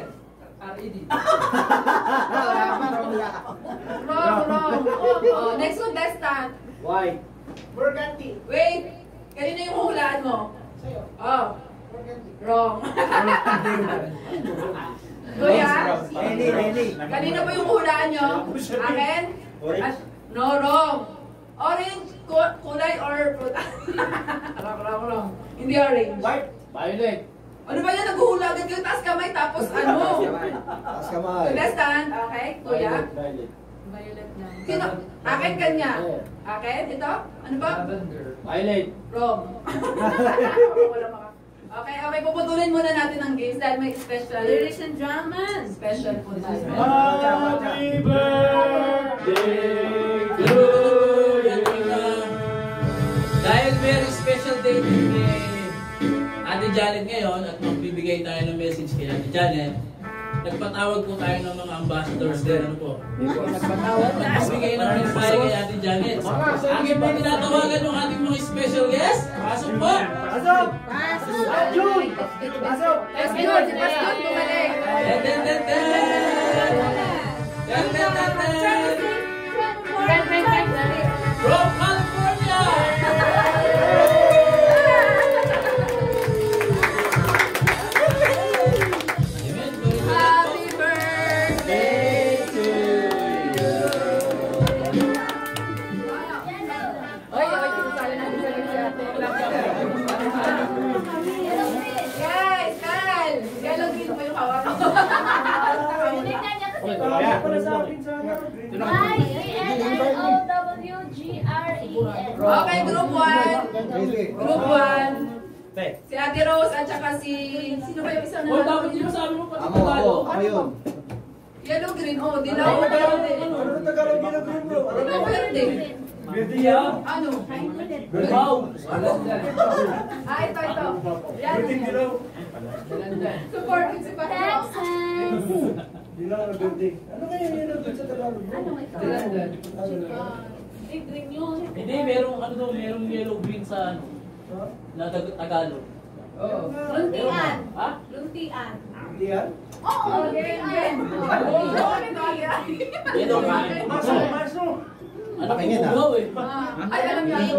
Wrong, wrong. O, next contestant. White. Wait. Kanina yung hulaan mo? Oh. Wrong. Kuya? Any, any. Kanina pa yung hulaan nyo? Akin? At, no, wrong. Orange, ku- kulay or fruit? Wrong, wrong, wrong. Hindi orange. White. Violet. Ano ba yan? Naghuhula agad kayo, taas kamay, tapos ano? Taas kamay. Contestant, okay? Kuya? Violet. Violet lang. Sino? Akin kanya. Akin? Ito? Ano ba? Violet. Wrong. Wala maka. Okay, okay. Puputulin muna natin ang games dahil may special. Lyrics and dramas. Special po tayo. Happy birthday to you. Dahil very special day din kay Ate Janet ngayon at magbibigay tayo ng message kay Ate Janet, nagpatawag po tayo ng mga ambassadors din. Ano po? Nagpatawag? Magbibigay ng mensahe kay Ate Janet. Akin po tinatawagan yung ating mga special guest. Pasok po! Pasok! Pasok. June! Pasok! Let's go! Si Pastor, bumalik! Ten, ten, ten, ten! Ten, ten, ten, ten! From California! Happy birthday to you! Oy, oy, sinasali natin sa ate. Guys, Kyle! Yellow green po yung hawak ko. Kaya pala sa akin sana. Okay, group one. Group one. Si Ate Rose at saka si... Sino ba yung isang Oh, dapat yun sabi mo pati Ako, ako. Tagalog. Ako yun. Yellow green, oh, dilaw. Ano na Tagalog yun ang group bro? Ano verde? Verde yan? Ano? Wow! Ah, ito, ito. Yan. Verde dilaw. Supported si Pastor. Dilaw na verde. Ano kaya yun ang sa Tagalog bro? Green yun. Hindi, merong ano daw, merong yellow green sa ano, na Tag- Tagalog. Luntian. Ha? Luntian. Hindi yan? Oo, luntian. Oo, ito, yan. Yellow green. Maso, maso. Ano Pakinggan, po ah. bugaw eh. Ah, Ay, alam niyo.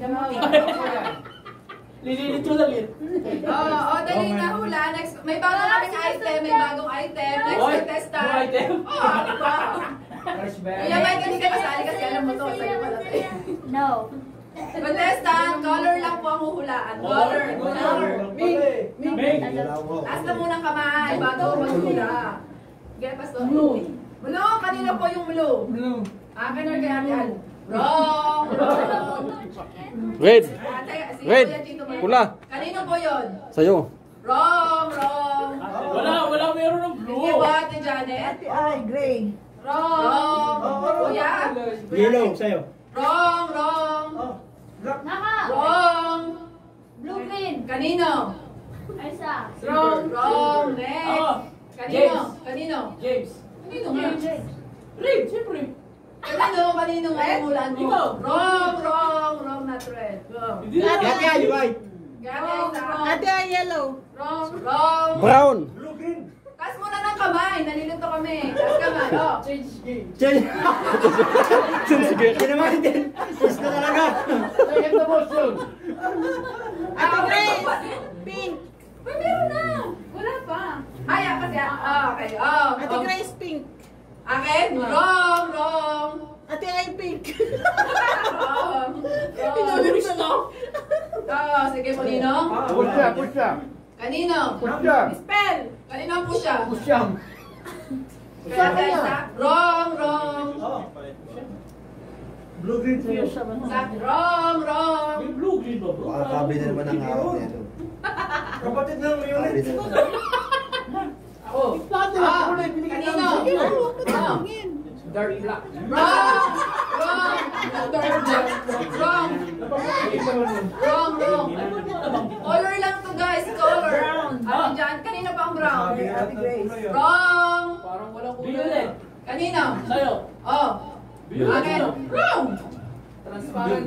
Lililit ko lang yun. Oo, oh, dali na hula. Next, may bagong kaming item, may bagong item. Next Oy, contestant. may item? Oo, ano ba? Kuya Mike, hindi ka kasali kasi alam mo to. Sa'yo pala to eh. No. Contestant, color lang po ang huhulaan. Color. Color. Meg! Taas na muna ang kamay bago maghula. Okay, Pastor. Blue. Blue, kanina po yung blue. Blue. Akin or kay Ate Al? Wrong! Wrong! Red. Ate, si Red. Kuya Tito Mar- Pula. Kanino po yun? Sa'yo. Wrong! Wrong! Wala, wala meron ng blue. Sige po, Ate Janet. Ay, gray. Wrong! Kuya? Yellow, sa'yo. Wrong! Wrong! Naka. Wrong! Blue green. Kanino? Isa. Wrong! Wrong! Next! Oh, Kanino? James. Kanino? James. Kanino nga? Red, siyempre. Kanino? Kanino nga umulan mo? Ikaw. Wrong! Wrong! Wrong, not red. Wrong. Hindi na. Ate Ali, white. Wrong! Wrong! Ate ay yellow. Wrong! Wrong! Brown. Blue, green. Kas muna ng kamay! Nalilito kami! Kas kamay! Oh! Change game. Change. Sige. Hindi naman din. Gusto ko talaga. Second the motion. Ate Ah, Grace. okay. Pink. Uy, meron na! Wala pa! Ay, ah, kasi ah, okay. Oh, Ate oh. Grace, pink. Akin? Wrong! Wrong! Ate ay pink. Wrong! Pinulit na lang. Oh, sige, Polino. Push siya, push siya. Kanino? Push siya. Spell! Kanino ang push siya? Push siya. Kaya tayo sa... Wrong! Wrong! Blue, green sa'yo. Sa... Wrong! Wrong! May blue green ba bro? Baka kabli na naman ang hawak nito. Kapatid ng unit. Kabli na naman. Ako. Plato na. Ah, Kulay, binigyan kanino? namin. Wrong! Dark black. Wrong! Wrong! Wrong! Wrong! Wrong! Color lang to guys, color. Ano dyan? Kanino pa ang brown? Ate Grace. Wrong! Parang walang kulay. Kanino? Sa'yo. Oh! Akin? Wrong! Transparent.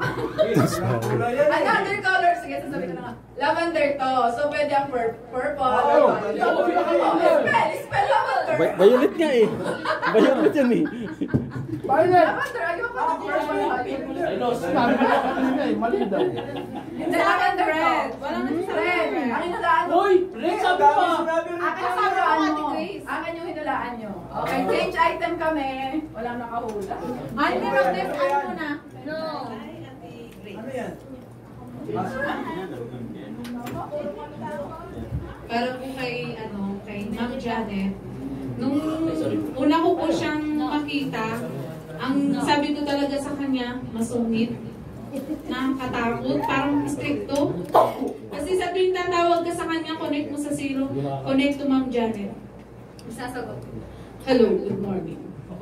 Another color. Sige, sasabihin ko na nga. Lavender to. So, pwede ang pur purple. Oh, purple. yeah, Oh, yeah, yeah. spell! Spell lavender! Bay- Violet nga eh. Violet yan eh. Violet. Lavender! Ayoko ng purple. Ay, no, sinabi ko na kanina eh. Mali daw. Hindi, lavender to. Walang red. Ang hinulaan mo. Hoy, red sabi pa. Akin ang hinulaan mo. Akin yung hinulaan nyo. Okay, change item kami. Walang nakahula. Ay, meron din. Ano mo na? No. Ano yan? Para po kay, ano, kay Ma'am Janet, nung una ko po siyang makita, ang sabi ko talaga sa kanya, masungit, nakakatakot, parang stricto. Kasi sa tuwing tatawag ka sa kanya, connect mo sa zero, connect to Ma'am Janet. Sasagot, hello, good morning.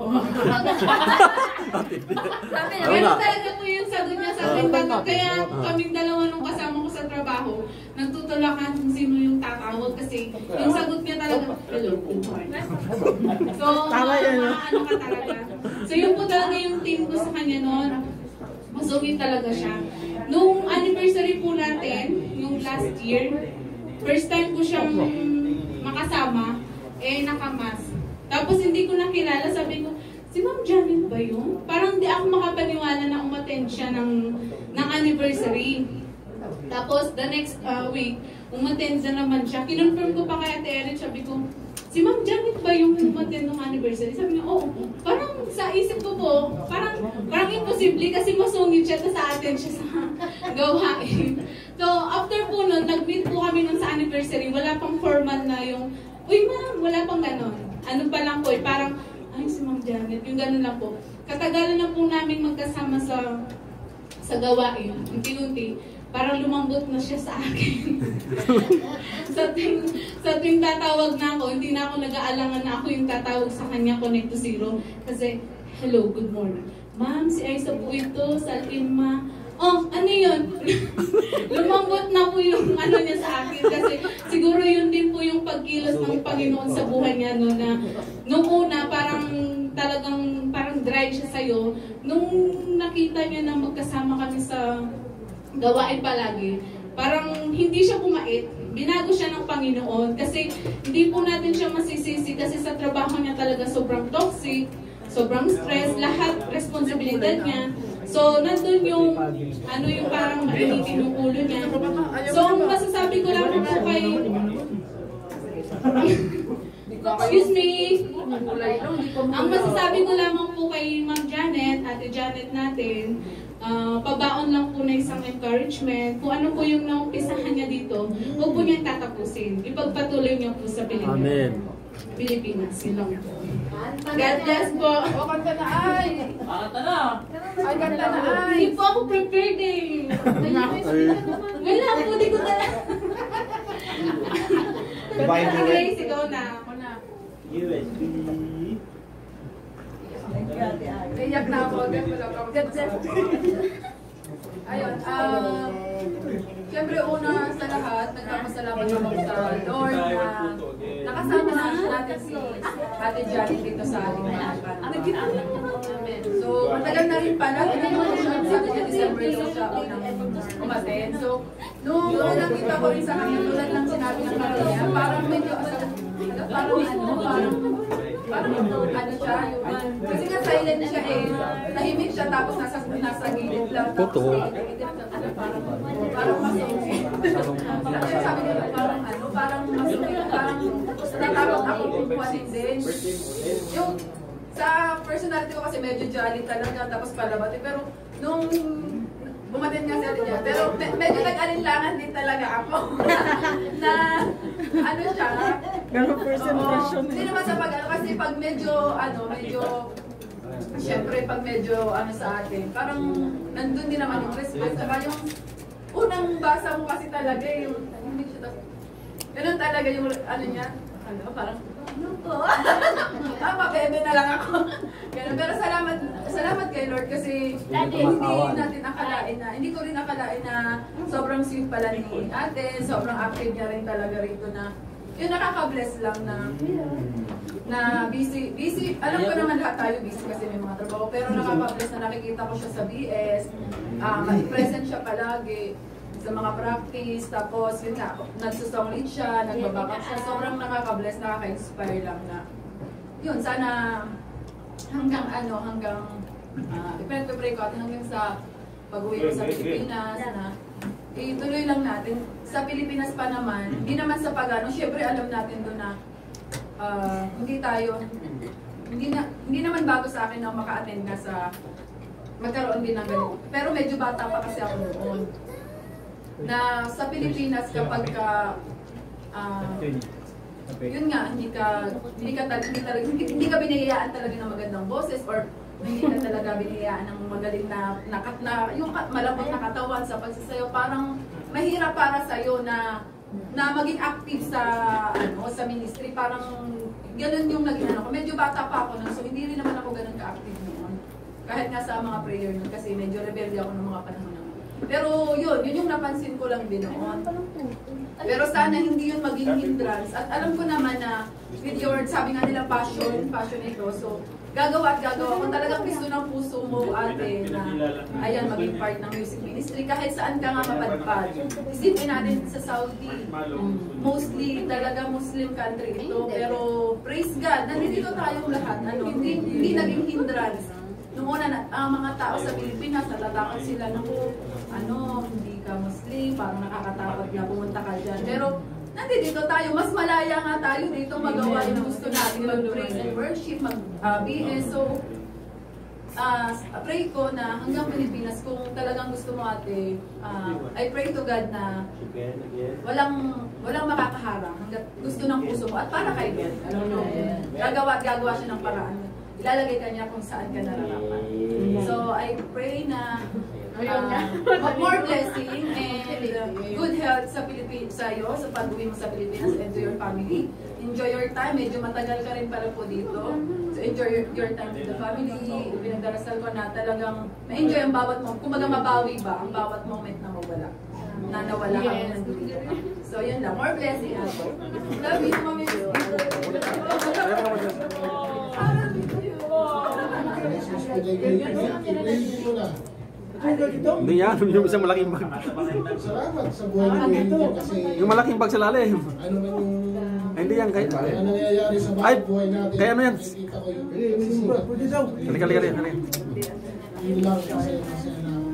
Ganun talaga po yung sagot niya sa ating tatawag. Kaya kaming dalawa nung kasama ko sa trabaho, nagtutulakan kung sino yung tatawag kasi yung sagot niya talaga, hello, good morning. So, ano ka talaga. So, yun po talaga yung team ko sa kanya noon. Masungit talaga siya. Nung anniversary po natin, yung last year, first time ko siyang makasama, eh nakamas. Tapos hindi ko nakilala, sabi ko, si Ma'am Janet ba yun? Parang di ako makapaniwala na umattend siya ng, ng anniversary. Tapos the next uh, week, umattend na naman siya. Kinonfirm ko pa kay Ate Erin, sabi ko, si Ma'am Janet ba yung umattend ng anniversary? Sabi niya, oo. Oh, parang sa isip ko po, parang, parang imposible kasi masungit siya, tapos sa-attend siya sa gawain. So after po nun, nag-meet po kami nun sa anniversary, wala pang formal na yung, uy ma'am, wala pang ganon. Ano pa lang po, eh, parang, ay si Ma'am Janet, yung gano'n lang po. Katagalan na po namin magkasama sa sa gawain, unti-unti, parang lumambot na siya sa akin. sa tuwing, sa tuwing tatawag na ako, hindi na ako nag-aalangan na ako yung tatawag sa kanya, connect to zero. Kasi, hello, good morning. Ma'am, si Aiza po ito, sa Alpinma. Oh, ano yun? Lumambot na po yung ano niya sa akin kasi siguro yun din po yung pagkilos ng Panginoon sa buhay niya no, na nung una parang talagang parang dry siya sa'yo. Nung nakita niya na magkasama kami sa gawain palagi, parang hindi siya bumait. Binago siya ng Panginoon kasi hindi po natin siya masisisi kasi sa trabaho niya talaga sobrang toxic, sobrang stress, lahat responsibilidad niya. So, nandun yung, ano yung parang mainitin yung ulo niya. So, ang masasabi ko lang po kay... Excuse me! Ang masasabi ko lamang po kay Ma'am Janet, Ate Janet natin, uh, pabaon lang po na isang encouragement. Kung ano po yung naumpisahan niya dito, huwag po niyang tatapusin. Ipagpatuloy niya po sa Pilipinas. Amen. Pilipinas. Yun lang po. God bless po. O, kanta na ay. Kanta na. Ay, kanta na ay. Hindi po ako prepared eh. Wala po, di ko talaga. Grace, ikaw na. Ako na. U S B. Iyak na ako. God bless. Ayun, um, siyempre una sa lahat, nagpapasalamat ako sa Lord na nakasama natin si Ate Johnny dito sa ating mga Amen. So, matagal na rin pala, tinanong siya sa atin December so siya unang umaten. So, nung nakita ko rin sa kanya, tulad ng sinabi ng kanya, parang medyo, parang ano, parang parang ano siya, yung, kasi nga silent siya eh, tahimik siya tapos nasa, nasa gilid lang. Tapos, ano, parang, parang masungit. Ano yung sabi nila, parang ano, parang masungit, parang natakot ako kung kuwanin din. Yung, sa personality ko kasi medyo jolly talaga, tapos palabati, pero nung bumatin nga sa atin niya, pero me medyo nag-alinlangan din talaga ako na ano siya. Ganun first impression. Hindi naman sa pag ano, kasi pag medyo ano, medyo syempre pag medyo ano sa atin, parang nandun din naman yung respect. Saka yung unang basa mo kasi talaga yung, hindi siya, ganun talaga yung ano niya, ano, parang ano to? Ah, mabebe na lang ako. Ganun. Pero salamat, salamat kay Lord kasi hindi natin akalain na, hindi ko rin akalain na sobrang sweet pala ni ate, sobrang active niya rin talaga rito na, yung nakaka-bless lang na, na busy, busy, alam ko naman lahat tayo busy kasi may mga trabaho, pero nakaka-bless na nakikita ko siya sa B S, uh, present siya palagi sa mga practice, tapos yun nga, nagsusong lead siya, nagbabackup siya, sobrang nakaka-bless, nakaka-inspire lang na, yun, sana hanggang ano, hanggang, uh, ipinag-pray ko at hanggang sa pag-uwi ko sa Pilipinas, na ituloy lang natin. Sa Pilipinas pa naman, hindi naman sa pag-ano, syempre alam natin doon na uh, hindi tayo, hindi, na, hindi naman bago sa akin na maka-attend ka sa, magkaroon din ng ganito. Pero medyo bata pa kasi ako noon. Na sa Pilipinas kapag ka uh, yun nga hindi ka hindi ka talaga hindi, talaga, hindi, hindi ka biniyayaan talaga ng magandang boses or hindi ka talaga biniyayaan ng magaling na, na, na yung malambot na katawan sa pagsasayaw, parang mahirap para sa iyo na na maging active sa ano sa ministry, parang ganun yung naging ano ko. Medyo bata pa ako nun, so hindi rin naman ako ganun ka-active noon. Kahit nga sa mga prayer nun kasi medyo rebelde ako ng mga panahon. Pero yun, yun yung napansin ko lang din noon. Pero sana hindi yun maging hindrance. At alam ko naman na with your, sabi nga nila passion, passion ito. So, gagawa at gagawa. Kung talagang gusto ng puso mo, ate, na ayan, maging part ng music ministry, kahit saan ka nga mapadpad. Isipin natin sa Saudi, mostly talaga Muslim country ito. Pero praise God, nandito tayong lahat. Ano, hindi, hindi naging hindrance. Noong una, ang uh, mga tao sa Pilipinas, natatakot sila na po, ano, hindi ka Muslim, parang nakakatakot na pumunta ka dyan. Pero, nandito tayo, mas malaya nga tayo dito magawa yung gusto natin, mag-praise and worship, mag-B S. So, uh, pray ko na hanggang Pilipinas, kung talagang gusto mo ate, uh, I pray to God na walang walang makakaharang hanggang gusto ng puso mo. At para kay God, ano, no, gagawa at gagawa siya ng paraan. Ilalagay ka niya kung saan ka nararapat. So, I pray na uh, more blessing and uh, good health sa Pilipinas, sa iyo, sa pag-uwi mo sa Pilipinas and to your family. Enjoy your time. Medyo matagal ka rin pala po dito. So, enjoy your, your time with the family. Pinagdarasal ko na talagang ma-enjoy ang bawat mo. Kung baga mabawi ba ang bawat moment na mawala. Na nawala ka mo nandito. So, yun lang. More blessing ako. Love you, Mami. Hindi yan, yung isang malaking bag. Salamat sa buhay nito kasi yung malaking bag sa lalim. ano man yung hindi yan kahit ano nangyayari sa bawat buhay natin. Kaya ano yan? Nakikita ko yung pagsisikat. Halika, halika, halika. Yun lang kasi kasi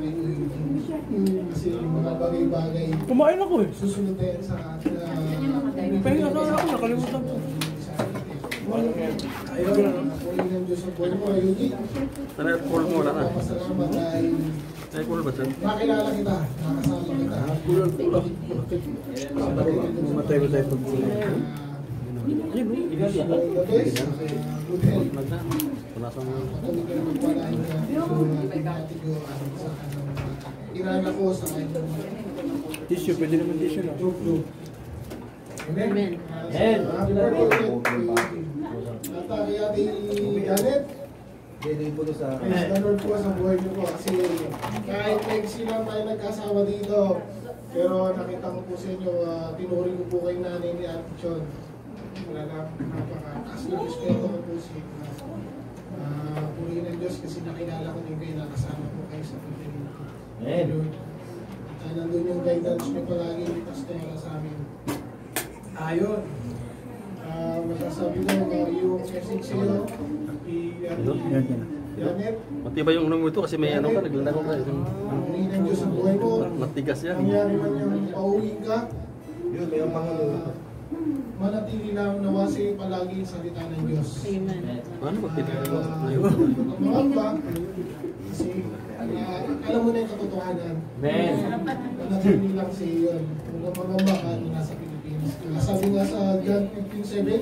kasi yung mga bagay-bagay kumain ako eh. susunod din sa atin na pahinga ka ako, nakalimutan ko. ayaw na puli ng Diyos sa buhay mo, Yuki. Sana call mo, wala na. Pasalamat dahil ay call ba dyan? nakilala kita, nakasama kita. Mamatay ba tayo pag good health. Patuloy ka naman pala irana ko sa kanyang tissue, pwede naman tissue na. Amen. Amen. Happy birthday. At kay Ate Janet, praise the Lord po sa buhay niyo po kasi kahit legacy lang tayo nagkasama dito, pero nakita ko po sa inyo, uh, tinuring ko po kay nanay ni Ate Chon. Wala na, napaka-taas na respeto ko po sa inyo. Uh, purihin ng Diyos kasi nakilala ko din kayo, nakasama po kayo sa pagkalinto. Amen. At nandun yung guidance niyo palagi, litas na yun sa amin. Ayun. Uh, masasabi ko, uh, yung message sa'yo, Janet. Matibay yung ulo mo ito kasi may ano ka, naglalaro ka. Purihin ng Diyos ang buhay mo. Matigas yan. Nangyari man yung pauwi ka. Yun, may mga manatili lang nawasi palagi yung salita ng Diyos. Amen. Ano ba pinag-alala? Mga ba? Kasi uh, alam mo na yung katotohanan. Amen. Manatili lang sa iyon. Kung napagamba ka, nasa Pilipinas. Sabi nga sa John fifteen seven,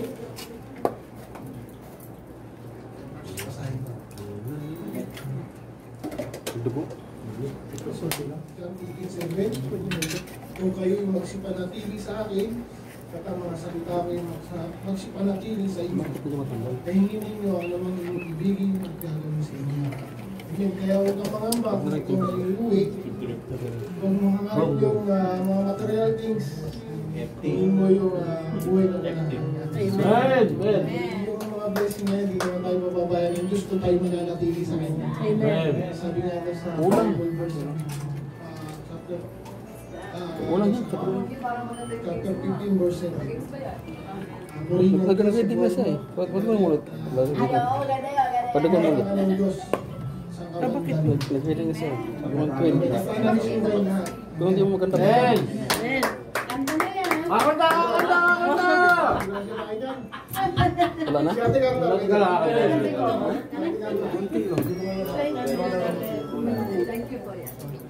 dugo? John fifteen seven, kung kayo'y magsipanatili sa akin, at ang mga salita ko'y magsipanatili sa iyo, kahingin ninyo ang naman inyong ibigin at gagawin sa inyo. Amen. Kaya huwag kang pangamba kung ito na iuwi, kung mahangarap yung uh, mga material things, tingin mo yung uh, buhay ng mga Amen. Amen. Yung mga blessing na yan, hindi naman tayo mababayan ng Diyos kung tayo mananatili sa Kanya. Amen. Sabi nga ito sa Bible verse, uh, chapter Ulang yan. chapter fifteen verse seven. Nag-reading na siya eh. Ba't mo mulot? Padagan mo ulit. Ah, bakit? Nag-reading na siya. one twelve. Kung hindi mo maganda pa. Kakanta! Kakanta! Kakanta! Wala na? Thank you po yan.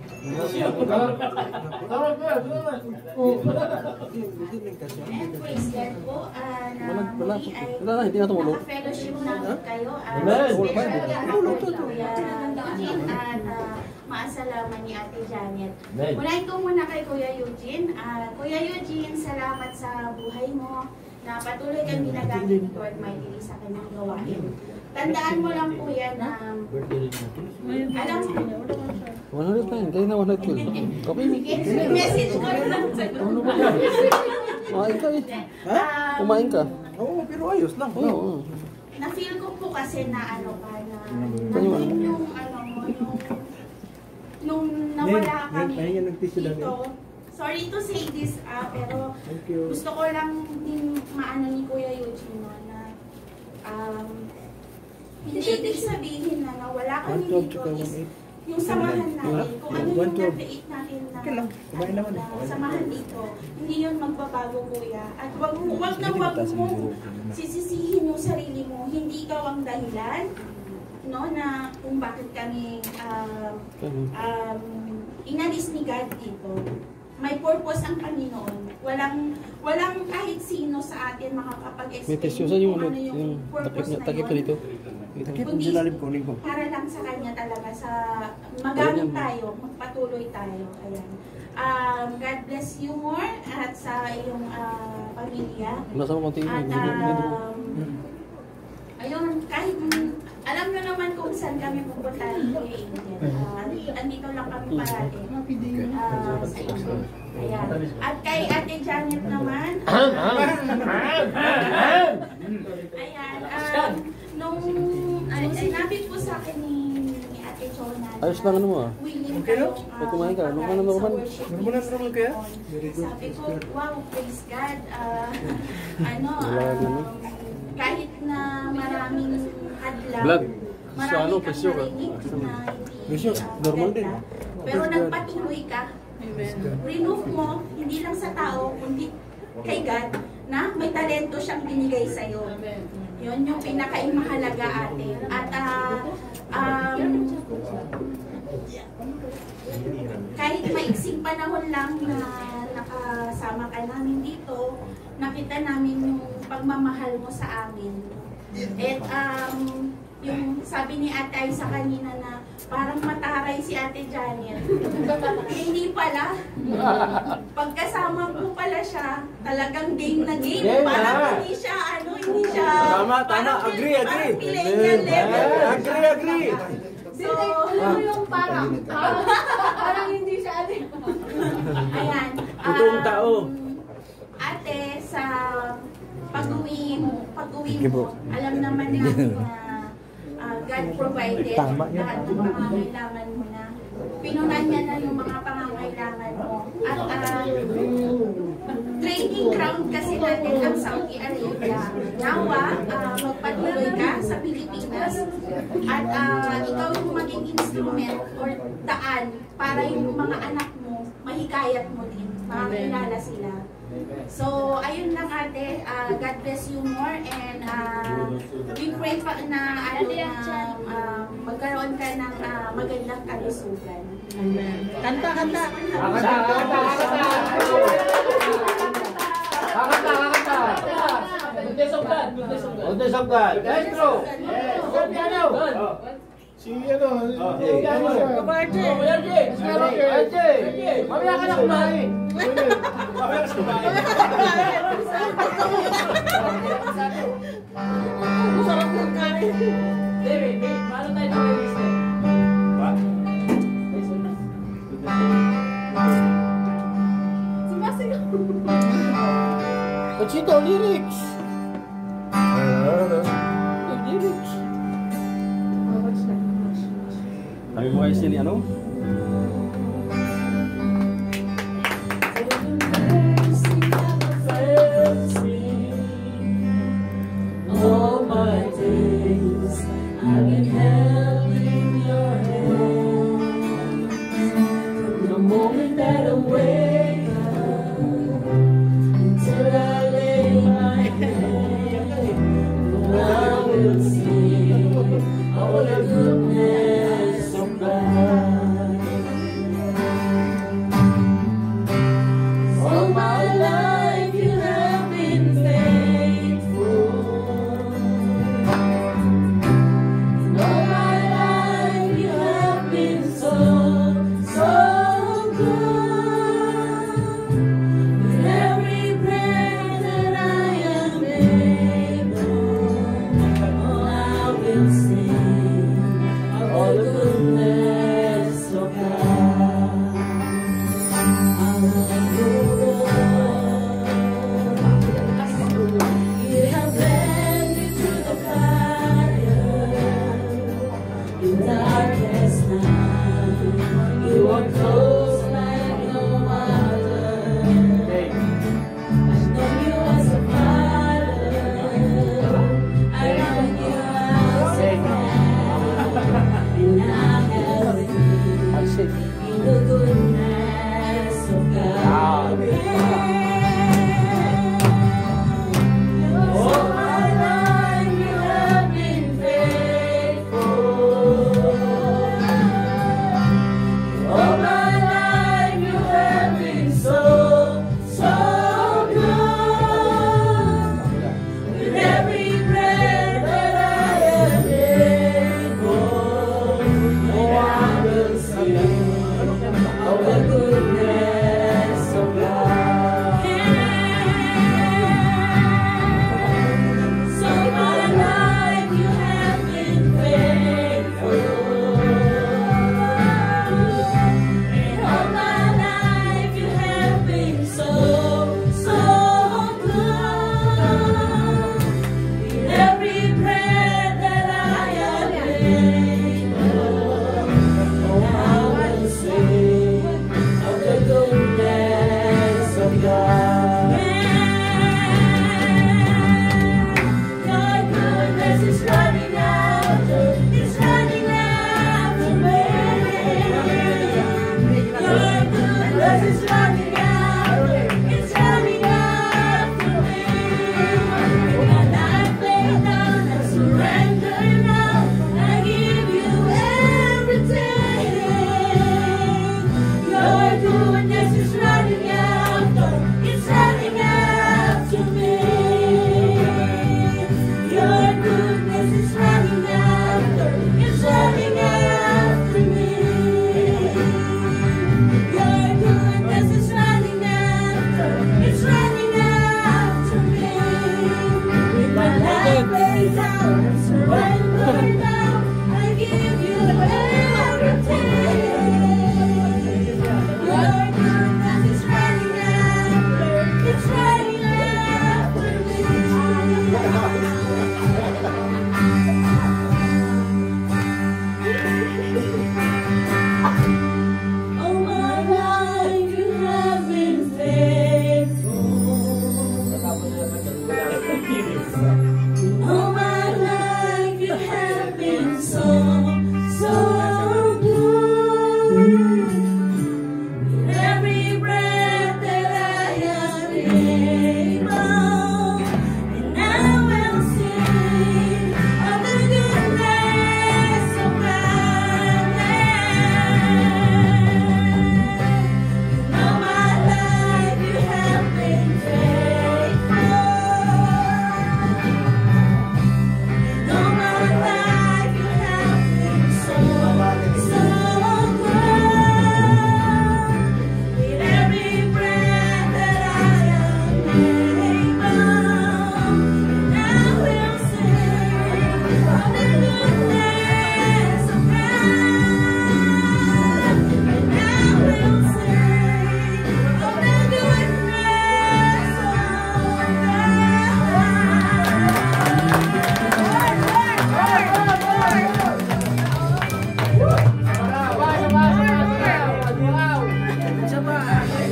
Praise God po. ah, na Wala, muli ay wala na, hindi na tumulog. naka-fellowship namin kayo. ah, Amen. Special ako kay Kuya Eugene at ah, maasalaman ni Ate Janet. Amen. Unahin ko muna kay Kuya Eugene. Ah, Kuya Eugene, salamat sa buhay mo na patuloy kang ginagamit ni Lord mightily sa kanyang gawain. Tandaan mo lang po yan na alam mo, one hundred nine, kayo na one hundred twelve. Okay. message ko lang sa Kumain ka eh. Ha? Kumain ka. Oo, pero ayos lang. Oo. Na-feel ko po kasi na ano pa na Ano ba? nandun yung ano mo, yung nung nawala kami dito. Sorry to say this, ah, pero gusto ko lang din maano ni Kuya Eugene no, na um, hindi ibig sabihin na nawala kami dito is yung samahan natin, kung ano yung na-create natin na, na, na samahan dito, hindi yun magbabago kuya. At wag, wag na wag mo sisisihin yung sarili mo, hindi ikaw ang dahilan no, na kung bakit kami um, um, inalis ni God dito. May purpose ang Panginoon. Walang walang kahit sino sa atin makakapag-explain May tesyo sa yung kung ano, ano yung yung purpose na takip yun. dito. Kundi para lang sa Kanya talaga, sa magamit tayo, magpatuloy tayo. Ayan. Um, God bless you more at sa iyong uh, pamilya. Nasa mo konti. At um, ayun, kahit alam nyo naman kung saan kami pupunta ni Kuya Angel. Uh, andito lang kami parati. Uh, sa inyo. Ayan. At kay Ate Janet naman. Ayan. Um, nung ano, sinabi po sa akin ni, ni Ate Chona. Ayos lang ano mo ah. Willing kayo. Pag kumain ka, nung ano naman? Normal na naman kaya? Sabi ko, wow, praise God. Uh, ano, Wala um, naman. kahit na maraming hadlang, Vlog. marami So, ano, kang presyo ka? narinig na Presyo, hindi, uh, normal maganda. din. Pero nagpatuloy ka. Remove mo, hindi lang sa tao, kundi kay God, na may talento siyang binigay sa'yo. Yun yung pinaka-mahalaga ate. At uh, um, kahit maiksing panahon lang na nakasama ka namin dito, nakita namin yung pagmamahal mo sa amin. At um, yung sabi ni Ate Ay sa kanina na parang mataray si Ate Janet. Hindi pala. Pagkasama ko pala siya, talagang game na game. Game Parang na. hindi siya, ano, hindi siya... Tama, tama. parang Agree, pil- agree. Parang millennial level. Agree, agree. So, Alam mo yung parang, ah, parang hindi siya ano. ayan. Totoong um, tao. Ate, sa pag-uwi mo, pag-uwi Sige mo, po. alam naman natin na uh, God provided Tama yun. lahat ng pangangailangan mo na. Pinunan niya na yung mga pangangailangan mo. At uh, training ground kasi natin ang Saudi Arabia. Nawa, uh, magpatuloy ka sa Pilipinas at uh, ikaw yung maging instrument or daan para yung mga anak mo, mahikayat mo din, makakilala sila. So, ayun lang ate, uh, God bless you more and uh, we pray pa na, ano, na uh, magkaroon ka ng uh, magandang kalusugan. Amen. Kanta, kanta. Kakanta, kakanta, kakanta. Kakanta, kakanta. Goodness of God, goodness of God. Goodness of God. Maestro. Good piano. Good. Si ano, Okay. si ano siya? Kabarje. Oh, R J. R J. Mamaya ka na kumain. Mamaya ka sa kumain. Sarap ng kain. David, David, paano tayo ng lyrics na? What? Sumasigaw. Pachito, lyrics! Lyrics! Sabi mo kayo sili, ano? All my days I've been held in your hand. From the moment that I wake up until I lay my head, I will sing all the goodness of God. All my life you have been faithful. All my life you have been so, so good. With every breath that I am able, oh, I will sing all the goodness of God. I will go. You have led me through the fire. In darkest night, you are close like no other. I know you as a father. I know you as a friend. And I have lived in the goodness of God. All my life you have been faithful. All my life you have been so, so good. With every breath that I am able, oh, I will sing of the goodness of God.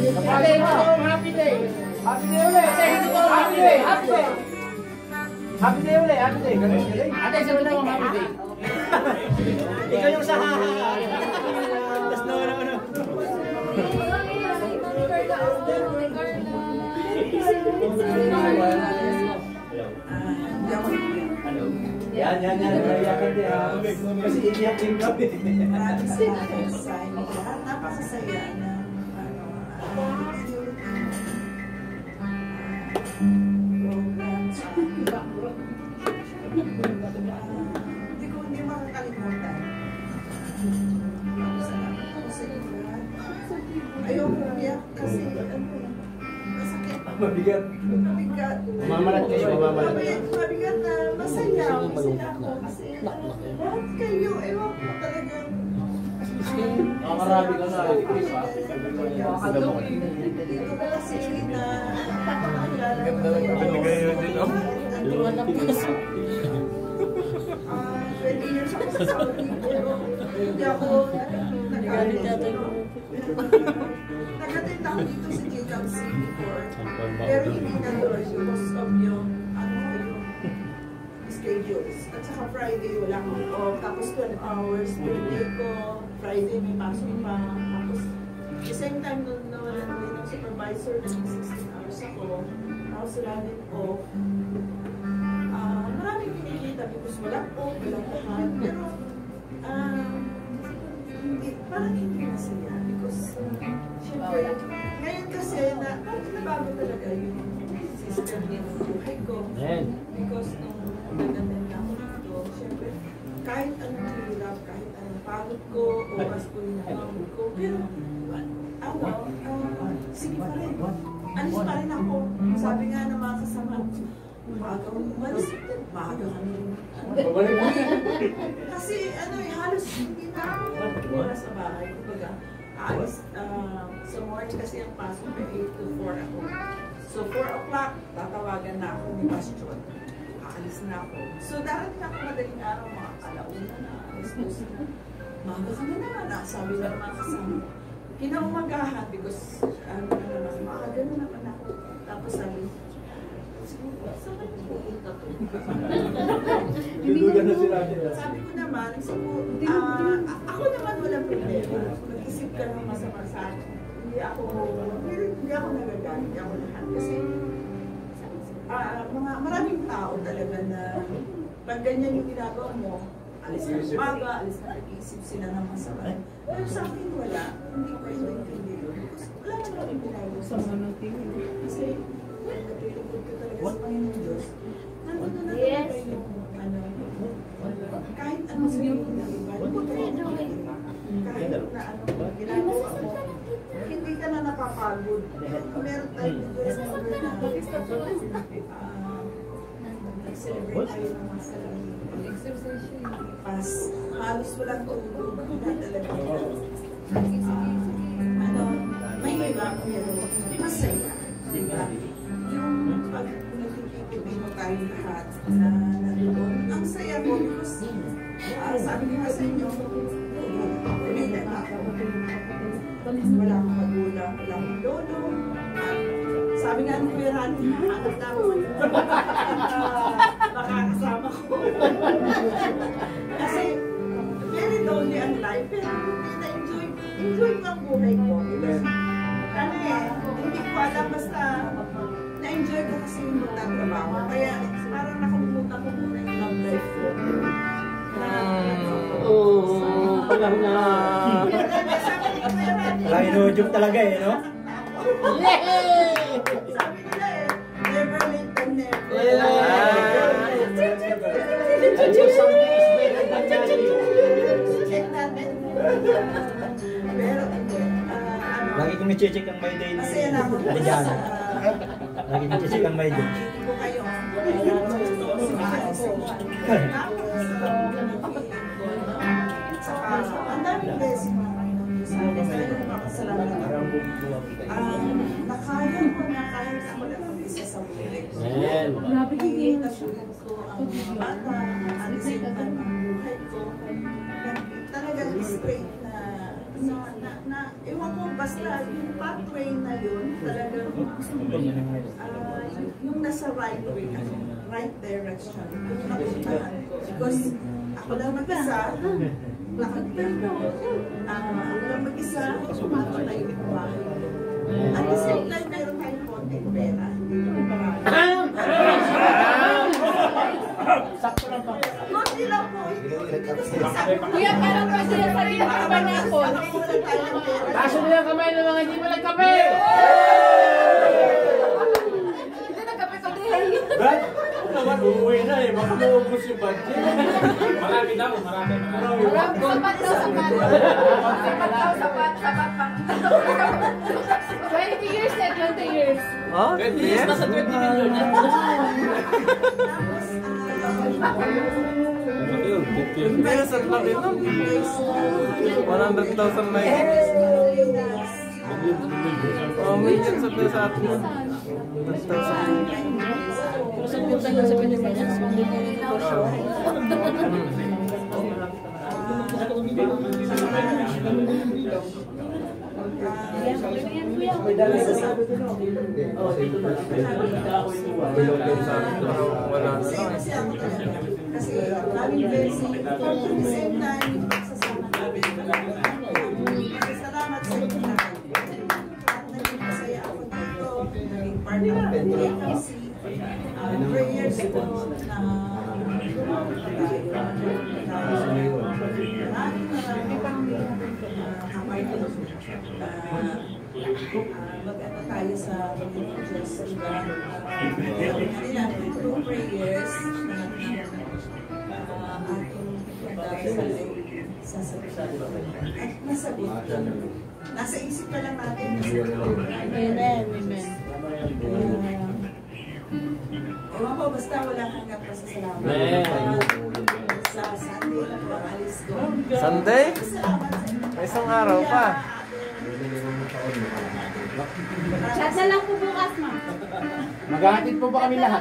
Happy day! Happy day ulit! Happy day! Happy day! Happy day ulit! Happy day! Ate, sabi na akong happy day. Ikaw yung sa haha. Tapos na wala ano. Yan, yan, yan. Nayakan din ha. Kasi iiyak din kami. Maraming salamat sa inyo lahat. Napakasaya na programs. Hindi ko hindi makakalimutan. Salamat po sa inyo lahat. Ayaw ko iyak kasi ano, masakit. Mabigat. Mabigat. Mamalat kayo, mamalat. Mabigat na masaya. Masaya ako kasi lahat kayo, ewan ko talagang nakakarami ka na. dito na kasi na napakakilala ko. twenty years ako sa Saudi, pero hindi ako nag-attend. Nag-attend ako dito sa J W C before, pero hindi natuloy because of yung ano yung schedules. At saka Friday wala akong off, tapos twelve hours per day ko. Friday may pasok pa. Tapos the same time nung nawalan ko ng supervisor na sixteen hours ako, tapos wala din off. Uh, maraming kinikita because walang off, walang lahat. Pero uh, hindi, parang hindi masaya because syempre, ngayon kasi na nabago talaga yung system ng buhay ko. Because nung nag-attend ako dito, syempre, kahit anong hirap, kahit anong pagod ko, oras ko rin ang pagod ko, pero ano, uh, sige pa rin. Alis pa rin ako. Sabi nga ng mga kasama, maaga kami umalis, maaga kami. Kasi ano eh, halos hindi na ako oras sa bahay. Kumbaga, aalis uh, sa morning kasi ang pasok na eight to four ako. So four o'clock, tatawagan na ako ni Bastion. Aalis na ako. So darating ako madaling araw, mga alauna na, alis na. Maaga kami na, sabi na ng mga kasama. Kinaumagahan because ano na naman, maaga na naman ako. Tapos sabi, saan kayo pupunta to? Sabi ko naman, uh, ako naman walang problema. Mag-isip ka ng masama sa akin. Hindi ako, hindi ako nagagalit, hindi ako lahat. Kasi uh, mga maraming tao talaga na pag ganyan yung ginagawa mo, alis na umaga, alis na nag-iisip sila ng masama. Pero sa akin wala, hindi ko kayo intindi yun. Wala naman akong ginagawa sa mga tingin. Kasi, natulungkod ko talaga sa Panginoon Diyos. Nandun na talaga yung, ano, kahit ano sabihin ng iba, kahit na ano, ginagawa mo, hindi ka na napapagod. Meron tayo dito sa mga nag-celebrate tayo ng mga salamin. Pas, halos walang tulog na talaga. Ano, mahirap pero masaya. Diba? Yung pag nagtitipin mo tayo lahat na nandun, ang saya ko because uh, sabi ko nga sa inyo, pamilya na ako. Wala akong magulang, wala akong lolo. Sabi nga ni Kuya Randy, hanap na ako. Makakasama ko. Kasi very lonely ang life, pero hindi na-enjoy. Enjoy ko ang buhay ko. Ano eh, hindi ko alam basta na-enjoy ko kasi yung magtatrabaho. Kaya parang nakalimutan ko muna yung love life ko. Oo, paglang na. Lagi no-joke talaga eh, no? Sabi nila eh, never late and never. Check natin. Pero hindi. Lagi kong i-check ang my day. Masaya na ako. Lagi kong i-check ang my day. Hindi ko kayo. Saka, ang daming blessing mga Panginoon sa akin. Sa iyo makasalamat ako. Nakaya ko na kahit ako lang mag-isa sa buhay ko. Nabigay na ko ang mga bata, alisin ang buhay ko. Talagang straight na, na, na, na, ewan ko, basta yung pathway na uh, yung nasa right, right direction. Yung napuntahan. Because ako lang mag-isa, nakagpendo. Uh, ako lang mag-isa, sumatay yung bahay. At the same time, meron tayong konting pera. Hindi naman marami. Sakto lang pa. Konti lang po. Kuya, parang pa sila sa rin nakakamay na ako. Kaso nila kamay ng mga hindi mo nagkape! Hindi nagkape ko din. Brad, kung naman umuwi na eh, baka maubos yung budget. Marami daw, marami, marami. Marami, sapat daw, sapat. Sapat daw, sapat, sapat pa. twenty years na, twenty years. Oh? twenty years? Nasa twenty million na. Pero sa laki nun. one hundred thousand na yun. Oh, million sa pesa atin mo. one hundred thousand. Pero sa pinta nga sa pwede kanya, sa pwede kanya ito show. May dala sa sabi ko no. Oh, dito na. Kasi maraming blessing. At the same time, sasama namin. Salamat sa inyo lahat. At naging masaya ako dito. Naging part ng A F C. Prayers ko na maraming maraming kamay ko. Mag-ano tayo sa religious kanila through prayers na ating pagdasal ay sasabihin at nasagot. Nasa isip pa lang natin. Amen, amen. Ewan ko, basta wala kang kapasasalamat. Amen. Sa Sunday na po, alis ko. Sunday? May isang araw pa. Chat na lang po bukas, ma'am. Maghahatid po ba kami lahat?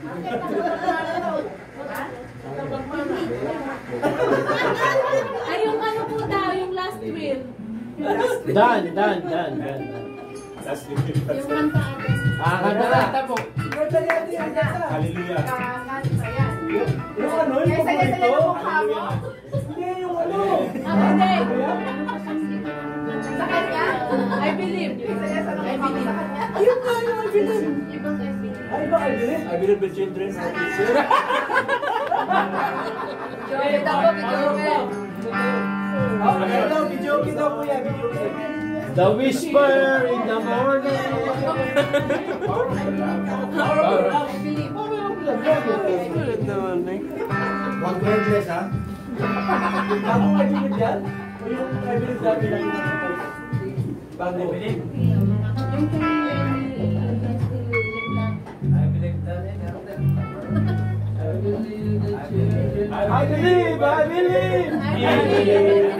Ay, yung ano po daw, yung last will. Dan, dan, dan, dan. Yung kanta atin. Ah, kanta po. Hallelujah. Yung ano, yung paborito? Hindi, yung ano. Ah, hindi. Sa kanya? I believe. I believe. Ayun nga, yung I believe. Ibang I believe. Ay, ba I believe? I believe the children. Joey daw po, Joey. Okay daw, video-okay daw po yan. The whisper in the morning. Ulit naman eh. One twenty ha? Ako I believe yan? O yung I believe dati lang yung bago? I believe. I believe, I believe. I believe.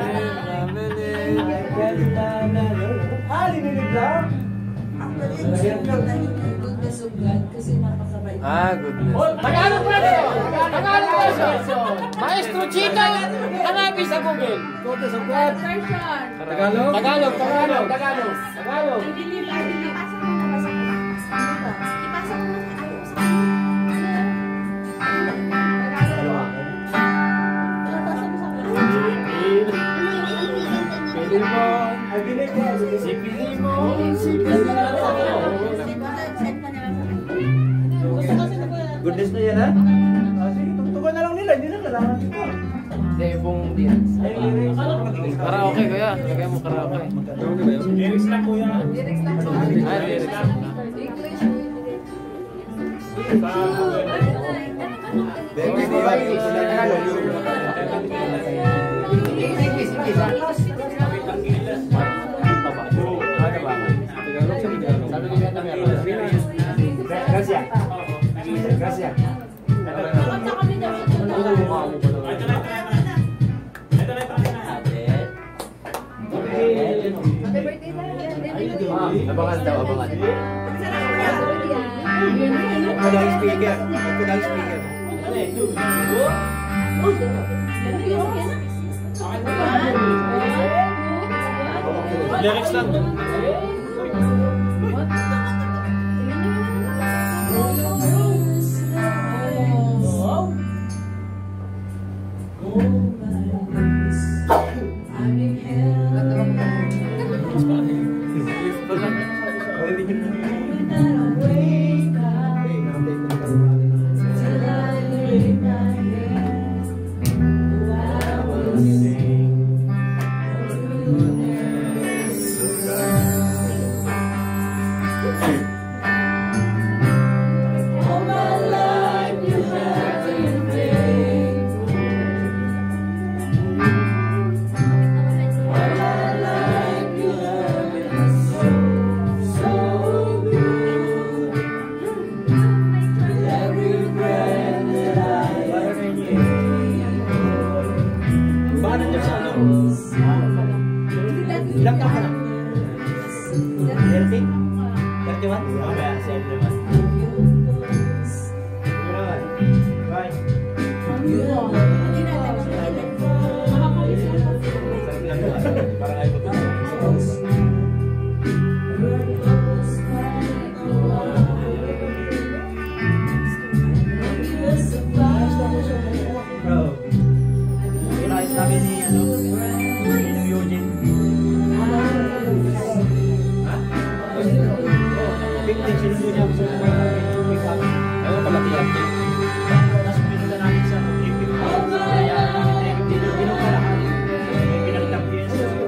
Hallelujah lang. Actually, yung lang na hindi goodness of God kasi napakabait. Ah, goodness. Tagalog preso! Tagalog preso! Maestro Chino, hanapin sa Google. Goodness of God. Version. Tagalog? Tagalog, Tagalog, Tagalog. Tagalog. I believe, I believe. Ipasa mo na ayaw sa kanya. Pilimon, I believe po. si Pilimon, si Pilimon. Goodness na yan ha? Ah, sige, tugtugan na lang nila. Hindi na kailangan dito. Debong diyan. Karaoke kuya. Lagay mo karaoke. Lyrics lang kuya. Lyrics lang po. Ah, lyrics lang. English. Gracias. Gracias. Abangan daw, abangan. Ako lang speaker. Ako lang speaker. Lyrics lang. Ilang taon ka na? thirty? thirty-one? Okay, seventy-one. Bye. Parang ayaw ko. Bro, kinakit namin ni ano, ni Eugene. Ha? fifteen sinundo niya sa pick up. Ayaw palatihan. Tapos pinunta namin sa trip-trip. Kaya tinugin ka lang. May pinakitang P S.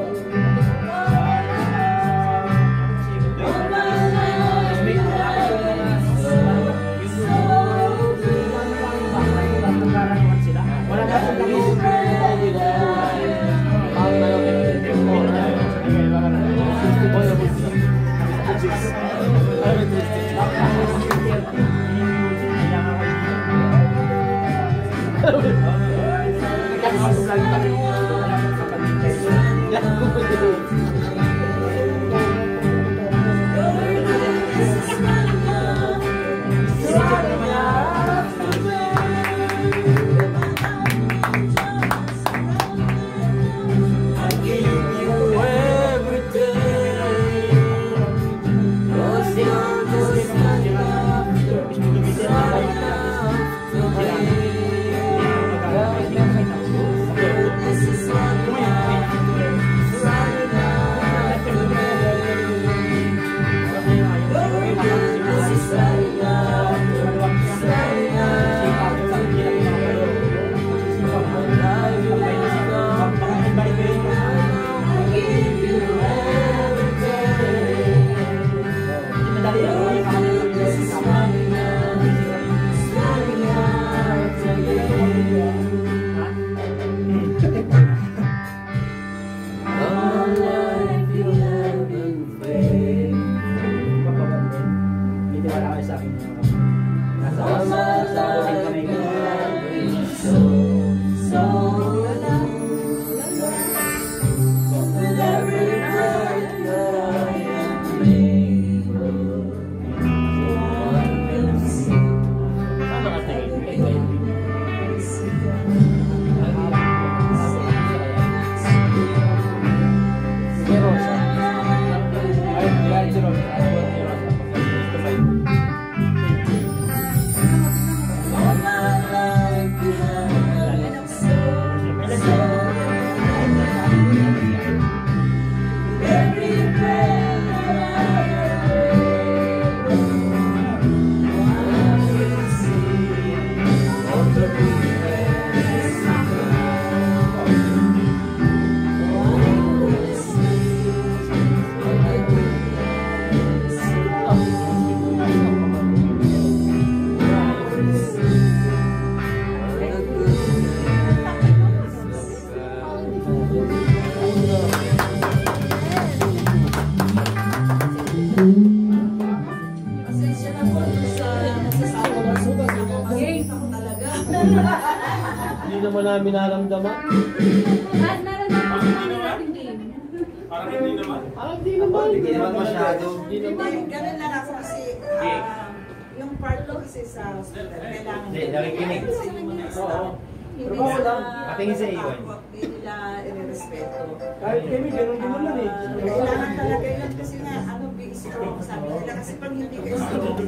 Hindi naman namin naramdaman. Lahat naramdaman namin natin game. Parang hindi naman. Parang hindi naman. Hindi naman masyado. Hindi naman. Ganun lang ako kasi ah, yung part ko kasi sa hospital, kailangan Hindi, nakikinig. kasi yung mga staff. Oo. Hindi Trabaho sila lang. Patingin sa iyo, eh. Hindi nila i-respeto. Kahit kami, ganun din naman eh. Ah, kailangan talaga yun kasi nga, ano, be strong sabi nila. Kasi pag hindi ka strong,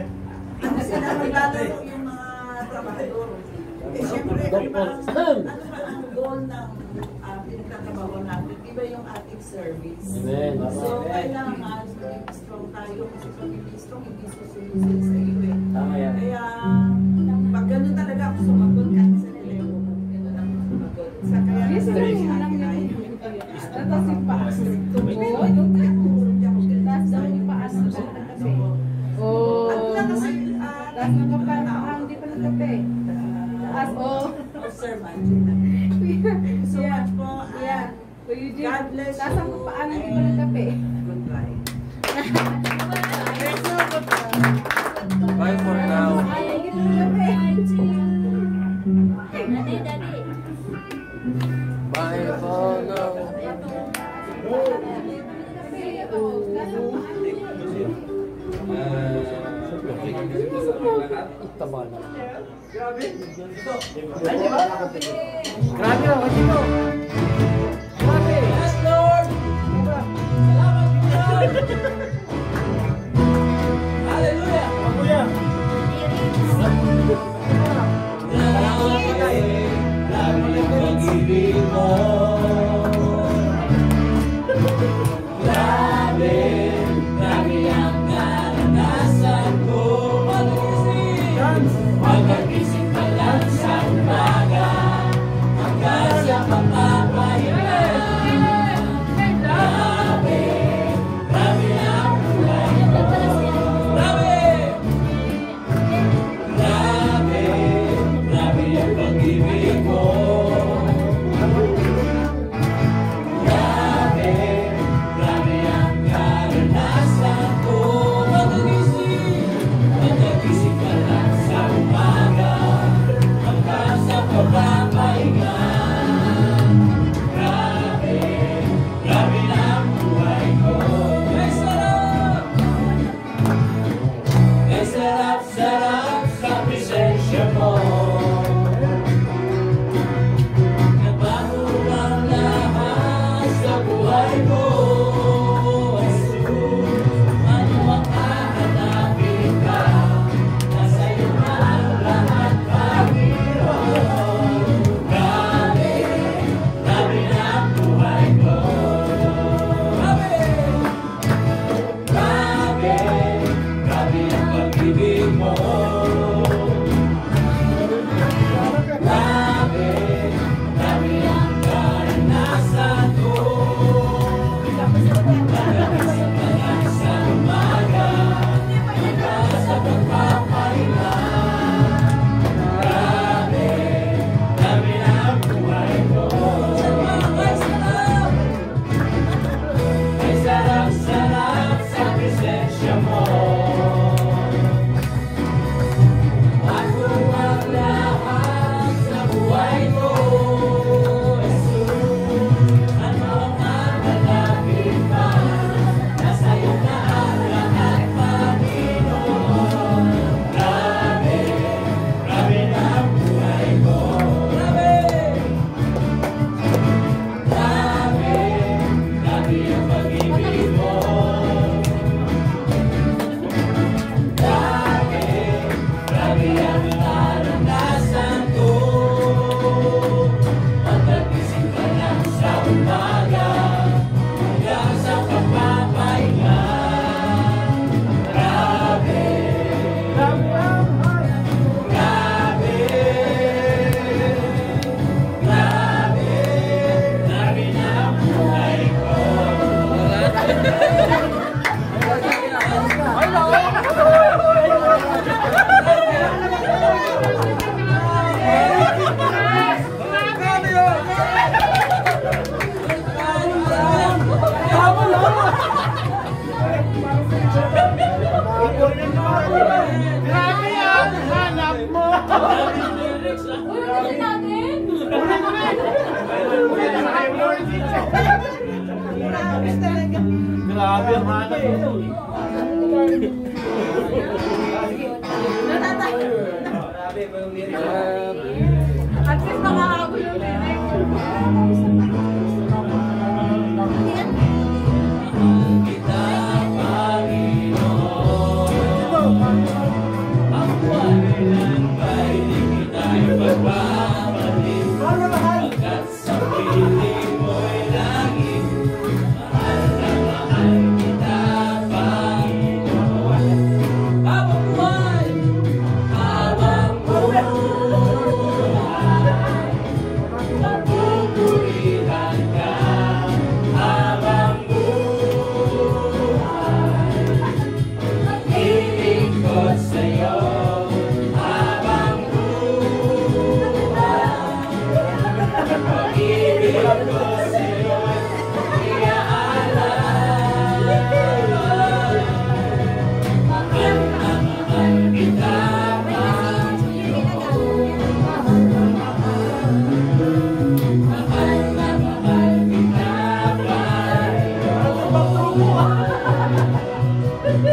ano sila maglalaro yung mga trabahador. Eh, syempre, ano ba, ano ba ang goal ng uh, pinagtatrabaho natin, iba yung ating service. Amen. So, kailangan maging strong tayo kasi pag hindi strong, hindi susunod sa iyo eh. Tama yan. Kaya, pag gano'n talaga ako sumagot, kahit sa telepo, gano'n ako sumagot. Sa kaya, Yes, sa yes, kaya, yes. Tapos yung paas. Oo, yung Tapos daw yung paas. Oh. Ano lang kasi, ah, Tapos ng kapal, ah, hindi pa nagkape. Taas, oh. Sir Manjula. Thank you so much po. Yeah. God bless you. Taas ang paan, hindi pa nagkape. Goodbye. Bye for now. Hindi pa nagkape. Daddy, daddy. Bye for now. Tama na. Grabe. Ay, di ba? Grabe ako dito. Grabe. Yes, Lord. Salamat, Lord. Hallelujah. Hallelujah. Grabe ang pag-ibig mo. Grabe, grabe ang naranasan ko. Pagkagising ka lang sa umaga, hanggang sa pagpapahinga. Grabe, grabe ang buhay mo. Grabe, grabe, grabe ang pag-ibig mo. Grabe, grabe ang karanasan ko. Pagkagising, pagkagising ka lang sa umaga, hanggang sa pagpapahinga. Grabe, grabe ang buhay ko. Ay sarap! Ay sarap, sarap sa presensya mo. Nabago ang lahat sa buhay mo. Jesus, ano ang hahanapin ka? Nasa iyo na ang lahat, Panginoon. Grabe, grabe na ang buhay ko. Grabe, grabe, grabe ang pag-ibig mo. Grabe, grabe ang karanasan ko. Pagkagising ka lang sa umaga, hanggang sa pagpapahinga. Grabe, grabe ang buhay ko. Ay sarap! Ay sarap, sarap sa presensya mo. Ako ang lahat sa buhay ko. Jesus, ano ang hahanapin pa? Nasa iyo na ang lahat, Panginoon. Grabe, grabe na ang buhay ko. Grabe, grabe, grabe ang pag-ibig mo. Grabe, grabe ang naranasan ko. Pagkagising ka lang sa umaga, hanggang sa pagpapahinga. Grabe, grabe ang grabe, grabe, grabe na ang buhay ko. Grabe yan! Hanap mo! Uy, natin! Grabe talaga. Grabe ang hanap mo. At least makakabot yung direct. Kita, Panginoon. Ang buhay ng bahay, di kita ipagpapalip. Pagkat sa piling mo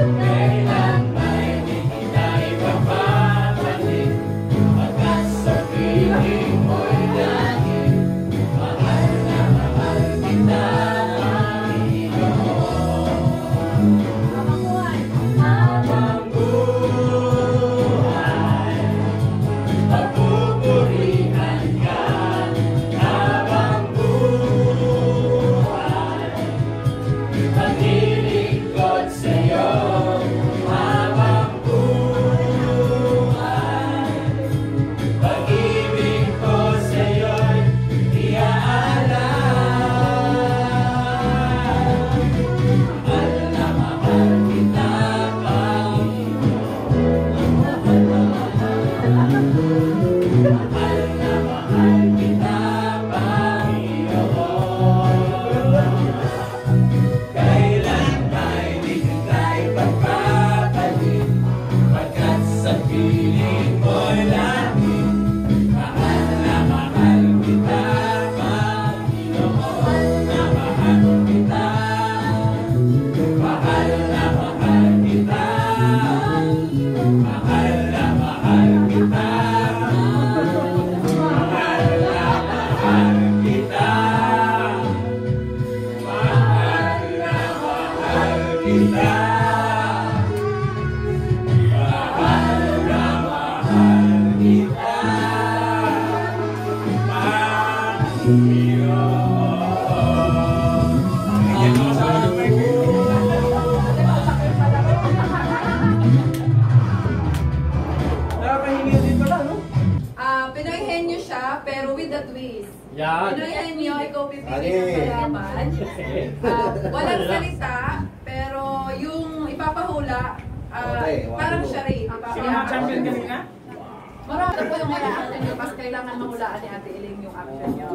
Ah, Pinoy-henyo siya, pero with a twist. Yan. Pinoy-henyo, ikaw pipili ng kalaban. Ah, walang salita, pero yung ipapahula, ah, parang siya rin. Sino ang champion kanina? Marami na po yung mga action nyo, mas kailangan mahulaan ni Ate Iling yung action nyo.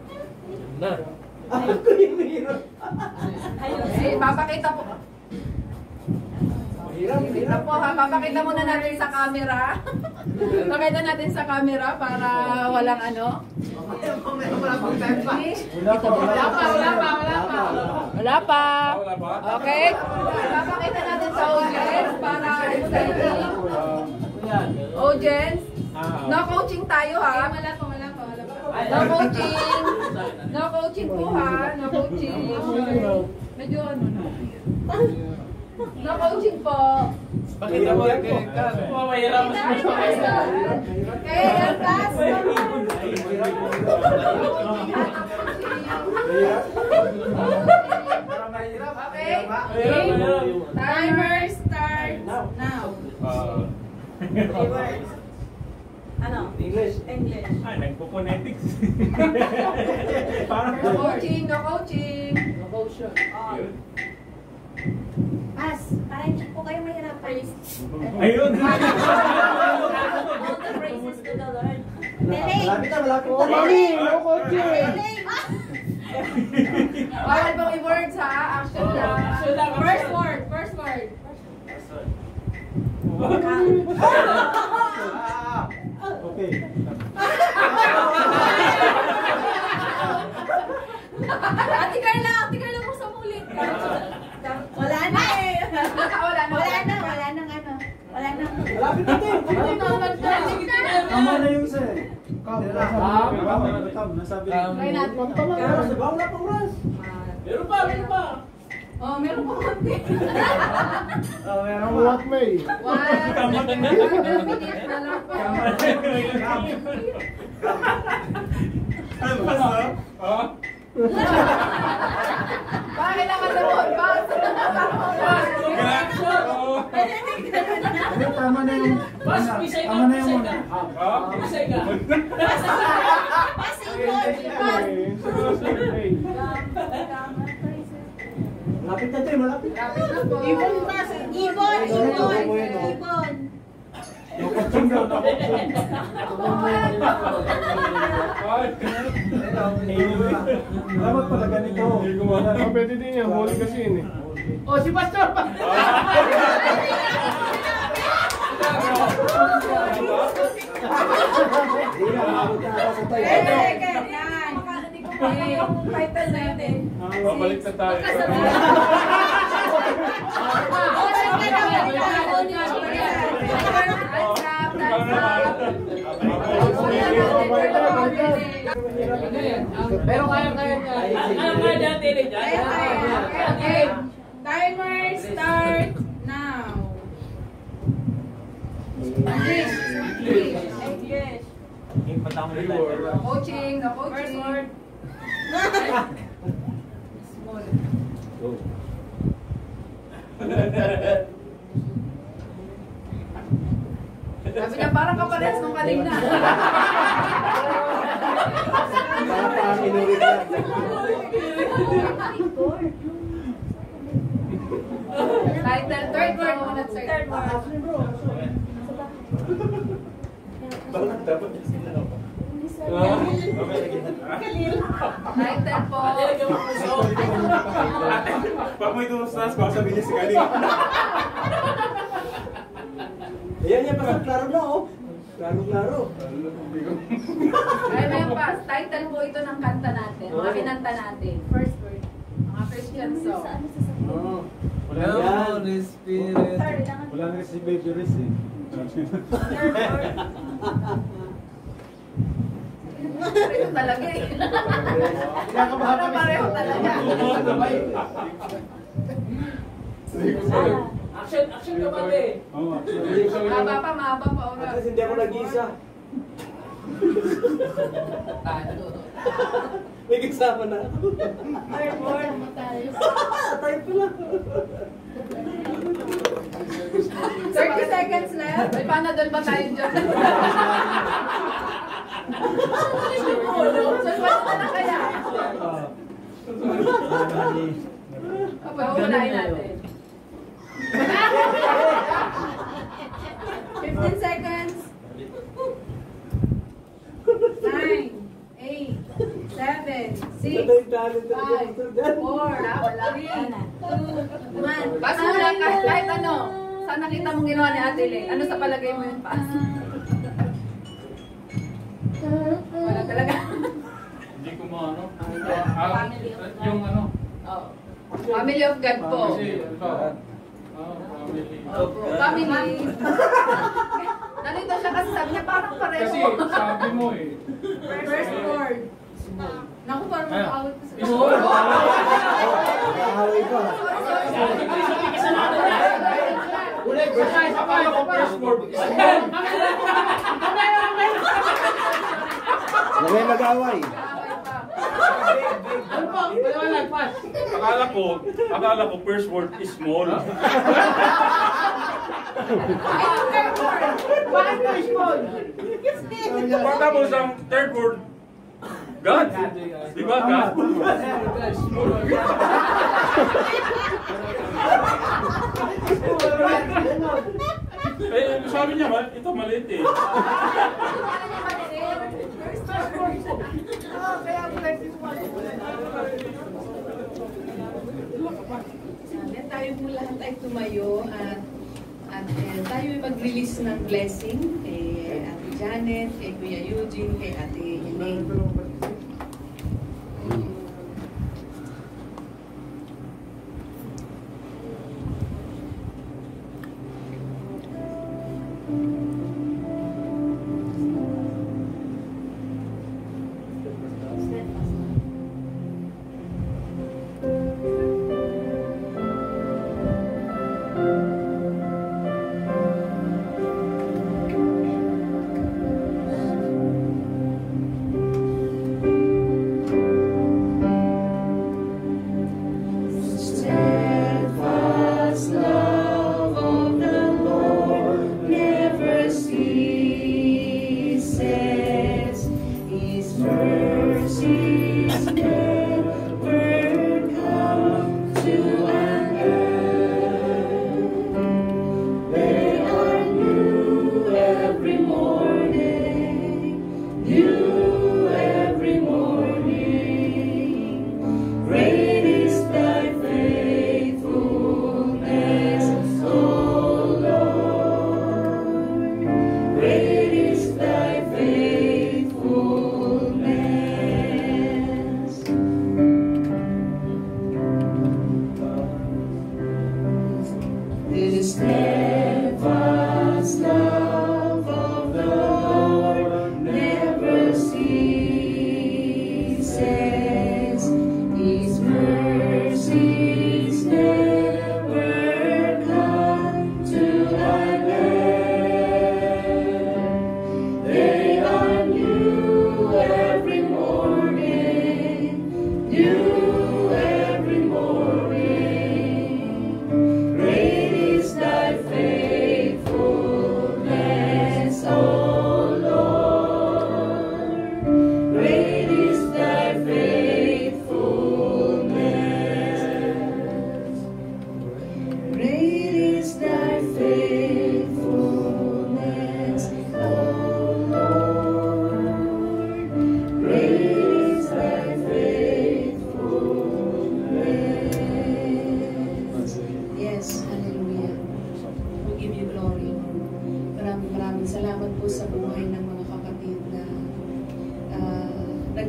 Na. Ako yung mahirap. Eh, papakita po. Pakita po ha, papakita muna natin sa camera. Pakita natin sa camera para walang ano. Wala pa, wala pa, wala pa. Wala pa. Okay? Papakita natin sa audience para exciting. Audience, no coaching tayo ha. Wala pa, wala pa, wala pa. No coaching. No coaching po ha. No coaching. Medyo ano na. No coaching po. Pakita mo yung ka. Mahirap mas mo. Okay, ang taas. Okay. Timer start now. Reverse. Ano? English. English. Ah, nagpo-phonetics. No coaching, no coaching. No coaching. Pass. Para hindi po kayo mahirap. Praise. Ayun. All the praises to the Lord. Deling. Malapit na, malapit na. Deling. No coaching. Deling. Bawal pang i-words ha. Action lang. First word, first word. Okay. Ate Carla, Ate Carla mo sa mulit. Wala na eh. Wala na. Wala na, wala nang ano. Wala na. Malapit na din. Tama na yung sir. Nasabi. Try natin. Wala pang oras. Meron pa, meron pa. Oh, meron pa konti. Oh, meron pa. What may? One minute na lang po. Ano pa sa? Oh? Bakit naman na mo? Bakit Ano, tama na yung... Tama na yung muna. Pisay ka. Malapit na tayo, malapit. Ibon pass. Ibon, ibon. Ibon. Nakaching daw, nakaching. Dapat pala ganito. Pwede din yan, huli kasi yun eh. Oh, si Pastor! Title natin. Babalik na tayo. Oh, Pero kaya-kaya niya. Kaya-kaya dati rin. Okay. Timer start now. English. English. English. Coaching, no coaching. First word. Small. Go. Sabi niya, parang kaparehas nung kanina. Para pa kinulit lang. Title, third word muna, sir. Third word. Bakit dapat yung sila pa? Title po. Pag may tumustas ko, sabihin niya si Kalil. Ayan yan, pasang klaro na oh. Klaro-klaro. Ay, may pass. Title po ito ng kanta natin. Mga kinanta natin. First word. Mga Christian song. Oo. Wala yan. Holy Spirit. Wala na si Baby Riz eh. Pareho talaga eh. Ano pareho talaga? Action, action ka ba, be? Maba pa, maba pa. At least hindi ako nag-isa. May kasama na ako. Third word mo tayo. Tayo pala. thirty seconds left. May panadol ba tayo dyan? Saan ba na kaya? Pag-uulayin natin. fifteen seconds. nine, eight, seven, six, five, four, three, two, one. Pass muna kahit, kahit ano. Saan nakita mong ginawa ni Ate Le? Ano sa palagay mo yung pass? Wala talaga. Hindi ko maano. Yung ano. Oh. Family of God po. Kasi, ito. Ah, family. Family. Nalito siya kasi sabi niya parang pareho. Kasi sabi mo eh. First word. Naku, parang mag-awit ko sa Small. Nakahaway ko. Ulit, precise. Akala ko first word. Lagay mag-away. Ano po? Paliwanag, pass. Akala ko, akala ko first word is small. Bakit first word? Pagkatapos ang third word, God. Di ba, God? Eh, sabi niya, ito maliit eh. Then tayo po lahat ay tumayo at at eh, tayo ay mag-release ng blessing kay Ate Janet, kay Kuya Eugene, kay Ate Elaine.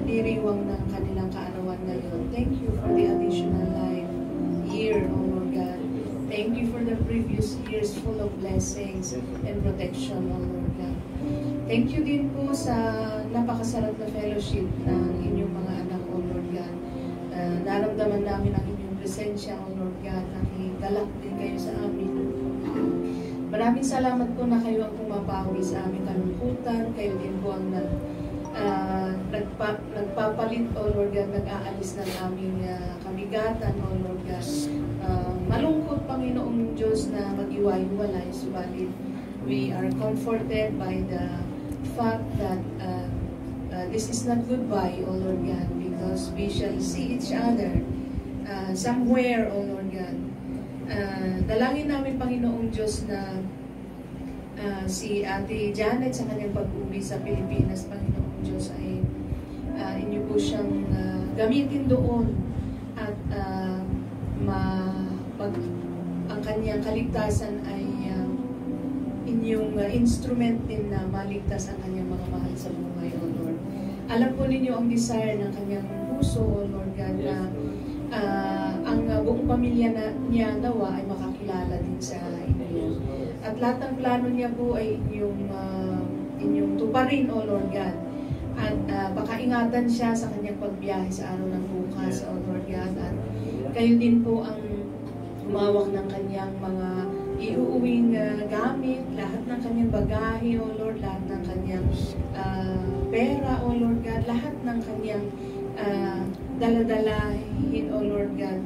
pagdiriwang ng kanilang kaarawan ngayon. Thank you for the additional life year, O Lord God. Thank you for the previous years full of blessings and protection, O Lord God. Thank you din po sa napakasarap na fellowship ng inyong mga anak, O Lord God. Uh, naramdaman namin ang inyong presensya, O Lord God. Nakigalak din kayo sa amin. Maraming salamat po na kayo ang pumapawi sa aming kalungkutan. Kayo din po ang nag, uh, nagpa, nagpapalit, O Lord God, nag-aalis ng aming uh, kabigatan, O Lord God. Uh, malungkot, Panginoong Diyos, na mag-iwa-iwalay. Subalit, we are comforted by the fact that uh, uh, this is not goodbye, O Lord God, because we shall see each other uh, somewhere, O Lord God. Uh, dalangin namin, Panginoong Diyos, na uh, si Ate Janet sa kanyang pag-uwi sa Pilipinas, Panginoong Diyos, ay uh, inyo po siyang uh, gamitin doon at uh, ma, pag, ang kanyang kaligtasan ay uh, inyong uh, instrument din na maligtas ang kanyang mga mahal sa buhay, O Lord. Alam po ninyo ang desire ng kanyang puso, O Lord God, na uh, ang uh, buong pamilya na, niya nawa ay makakilala din sa inyo. At lahat ng plano niya po ay inyong, uh, inyong tuparin, O Lord God. At uh, baka ingatan siya sa kanyang pagbiyahe sa araw ng bukas, O Lord God. At kayo din po ang humawak ng kanyang mga iuuwing uh, gamit, lahat ng kanyang bagahe, O Lord, lahat ng kanyang uh, pera, O Lord God, lahat ng kanyang uh, daladalahin, O Lord God,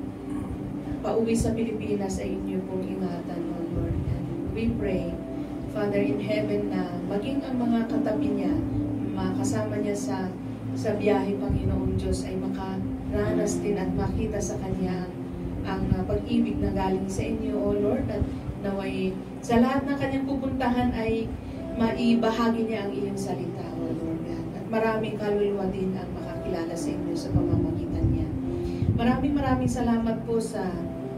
pauwi sa Pilipinas ay inyo pong ingatan, O Lord. And we pray, Father in heaven, na maging ang mga katabi niya, makasama niya sa sa biyahe, Panginoong Diyos, ay makaranas din at makita sa kanya ang uh, pag-ibig na galing sa inyo, O Lord, at naway sa lahat ng kanyang pupuntahan ay maibahagi niya ang iyong salita, O Lord God. At maraming kaluluwa din ang makakilala sa inyo sa pamamagitan niya. Maraming maraming salamat po sa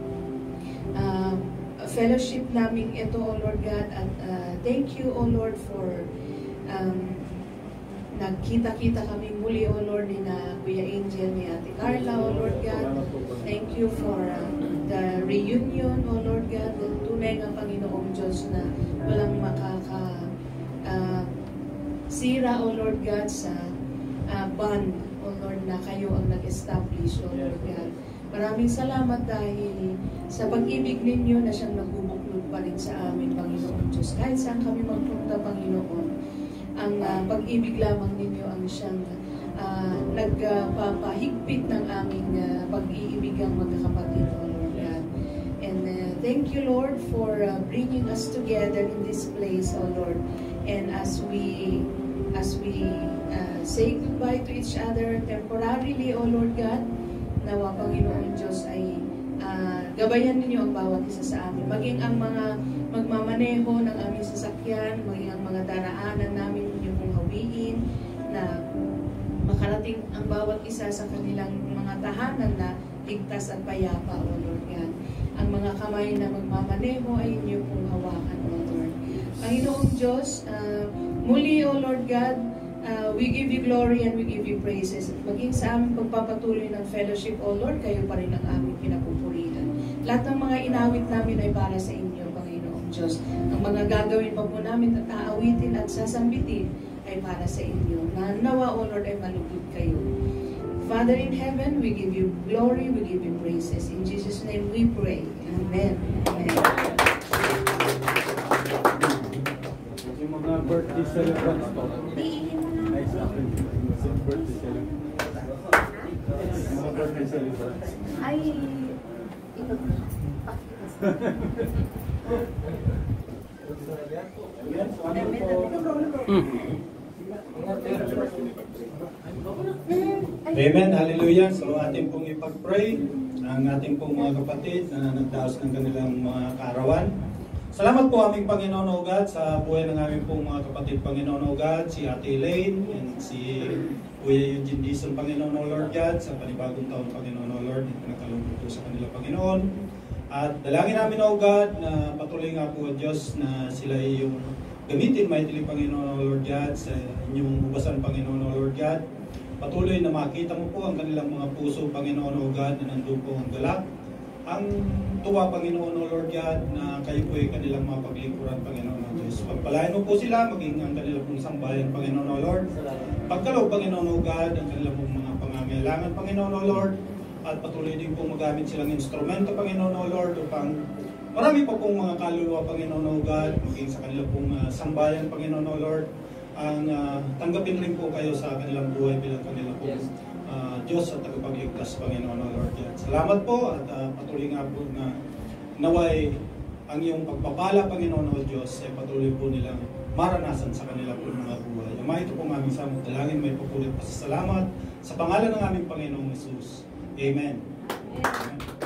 uh, fellowship namin ito, O Lord God, at uh, thank you, O Lord, for um, nagkita-kita kami muli, O Lord, ni na Kuya Angel, ni Ate Carla, O Lord God. Thank you for uh, the reunion, O Lord God. Tunay nga, Panginoong Diyos, na walang makaka uh, sira, O Lord God, sa uh, bond, O Lord, na kayo ang nag-establish, O Lord God. Maraming salamat dahil sa pag-ibig ninyo na siyang nagbubuklod pa rin sa amin, Panginoong Diyos. Kahit saan kami magpunta, Panginoon, ang uh, pag-ibig lamang ninyo ang siyang uh, nagpapahigpit ng aming uh, pag-iibigang magkakapatid, O Lord God. And uh, thank you, Lord, for uh, bringing us together in this place, O Lord. And as we as we uh, say goodbye to each other temporarily, O Lord God, nawa, Panginoon Diyos, ay uh, gabayan ninyo ang bawat isa sa amin. Maging ang mga magmamaneho ng aming sasakyan, maging ang mga daraanan namin ninyo kung hawiin, na makarating ang bawat isa sa kanilang mga tahanan na ligtas at payapa, O Lord God. Ang mga kamay na magmamaneho ay inyo pong hawakan, O Lord. Panginoong Diyos, uh, muli, O Lord God, uh, we give you glory and we give you praises. At maging sa aming pagpapatuloy ng fellowship, O Lord, kayo pa rin ang aming pinapupurihan. Lahat ng mga inawit namin ay para sa inyo, Panginoong Diyos. Ang mga gagawin pa po namin at aawitin at sasambitin ay para sa inyo. Na nawa, O Lord, ay malugod kayo. Father in heaven, we give you glory, we give you praises. In Jesus' name we pray. Amen. Amen. Yung mga birthday celebrants po. Ay, sa akin. Yung birthday celebrants. Yung mga birthday celebrants. Ay, ito. Amen, hallelujah. So ating pong ipag-pray ang ating pong mga kapatid na nagdaos ng kanilang mga kaarawan. Salamat po aming Panginoon o God sa buhay ng aming pong mga kapatid, Panginoon o God, si Ate Elaine and si Kuya Eugene Dizon, Panginoon o Lord God, sa panibagong taon, Panginoon o Lord, pinakalungkot po sa kanila, Panginoon. At dalangin namin o God na patuloy nga po, Diyos, na sila yung gamitin mightily, Panginoon o Lord God, sa inyong hubasan, Panginoon o Lord God. patuloy na makita mo po ang kanilang mga puso, Panginoon o God, na nandun po ang galak. Ang tuwa, Panginoon o Lord God, na kayo po ay kanilang mga paglingkuran, Panginoon o Diyos. Pagpalain mo po sila, maging ang kanilang pong sambayan, Panginoon o Lord. Pagkalog, Panginoon o God, ang kanilang pong mga pangangailangan, Panginoon o Lord. At patuloy din po magamit silang instrumento, Panginoon o Lord, upang marami pa pong mga kaluluwa, Panginoon o God, maging sa kanilang pong uh, sambayan, Panginoon o Lord. Ang uh, tanggapin rin po kayo sa kanilang buhay bilang kanilang pong Uh, Diyos at tagapagligtas, Panginoon o Lord God. Salamat po at uh, patuloy nga po na naway ang iyong pagpapala, Panginoon o Diyos, ay patuloy po nilang maranasan sa kanila po mga buhay. Ama, ito po aming samang dalangin, may papulit pasasalamat sa pangalan ng aming Panginoong Jesus. Amen. Amen.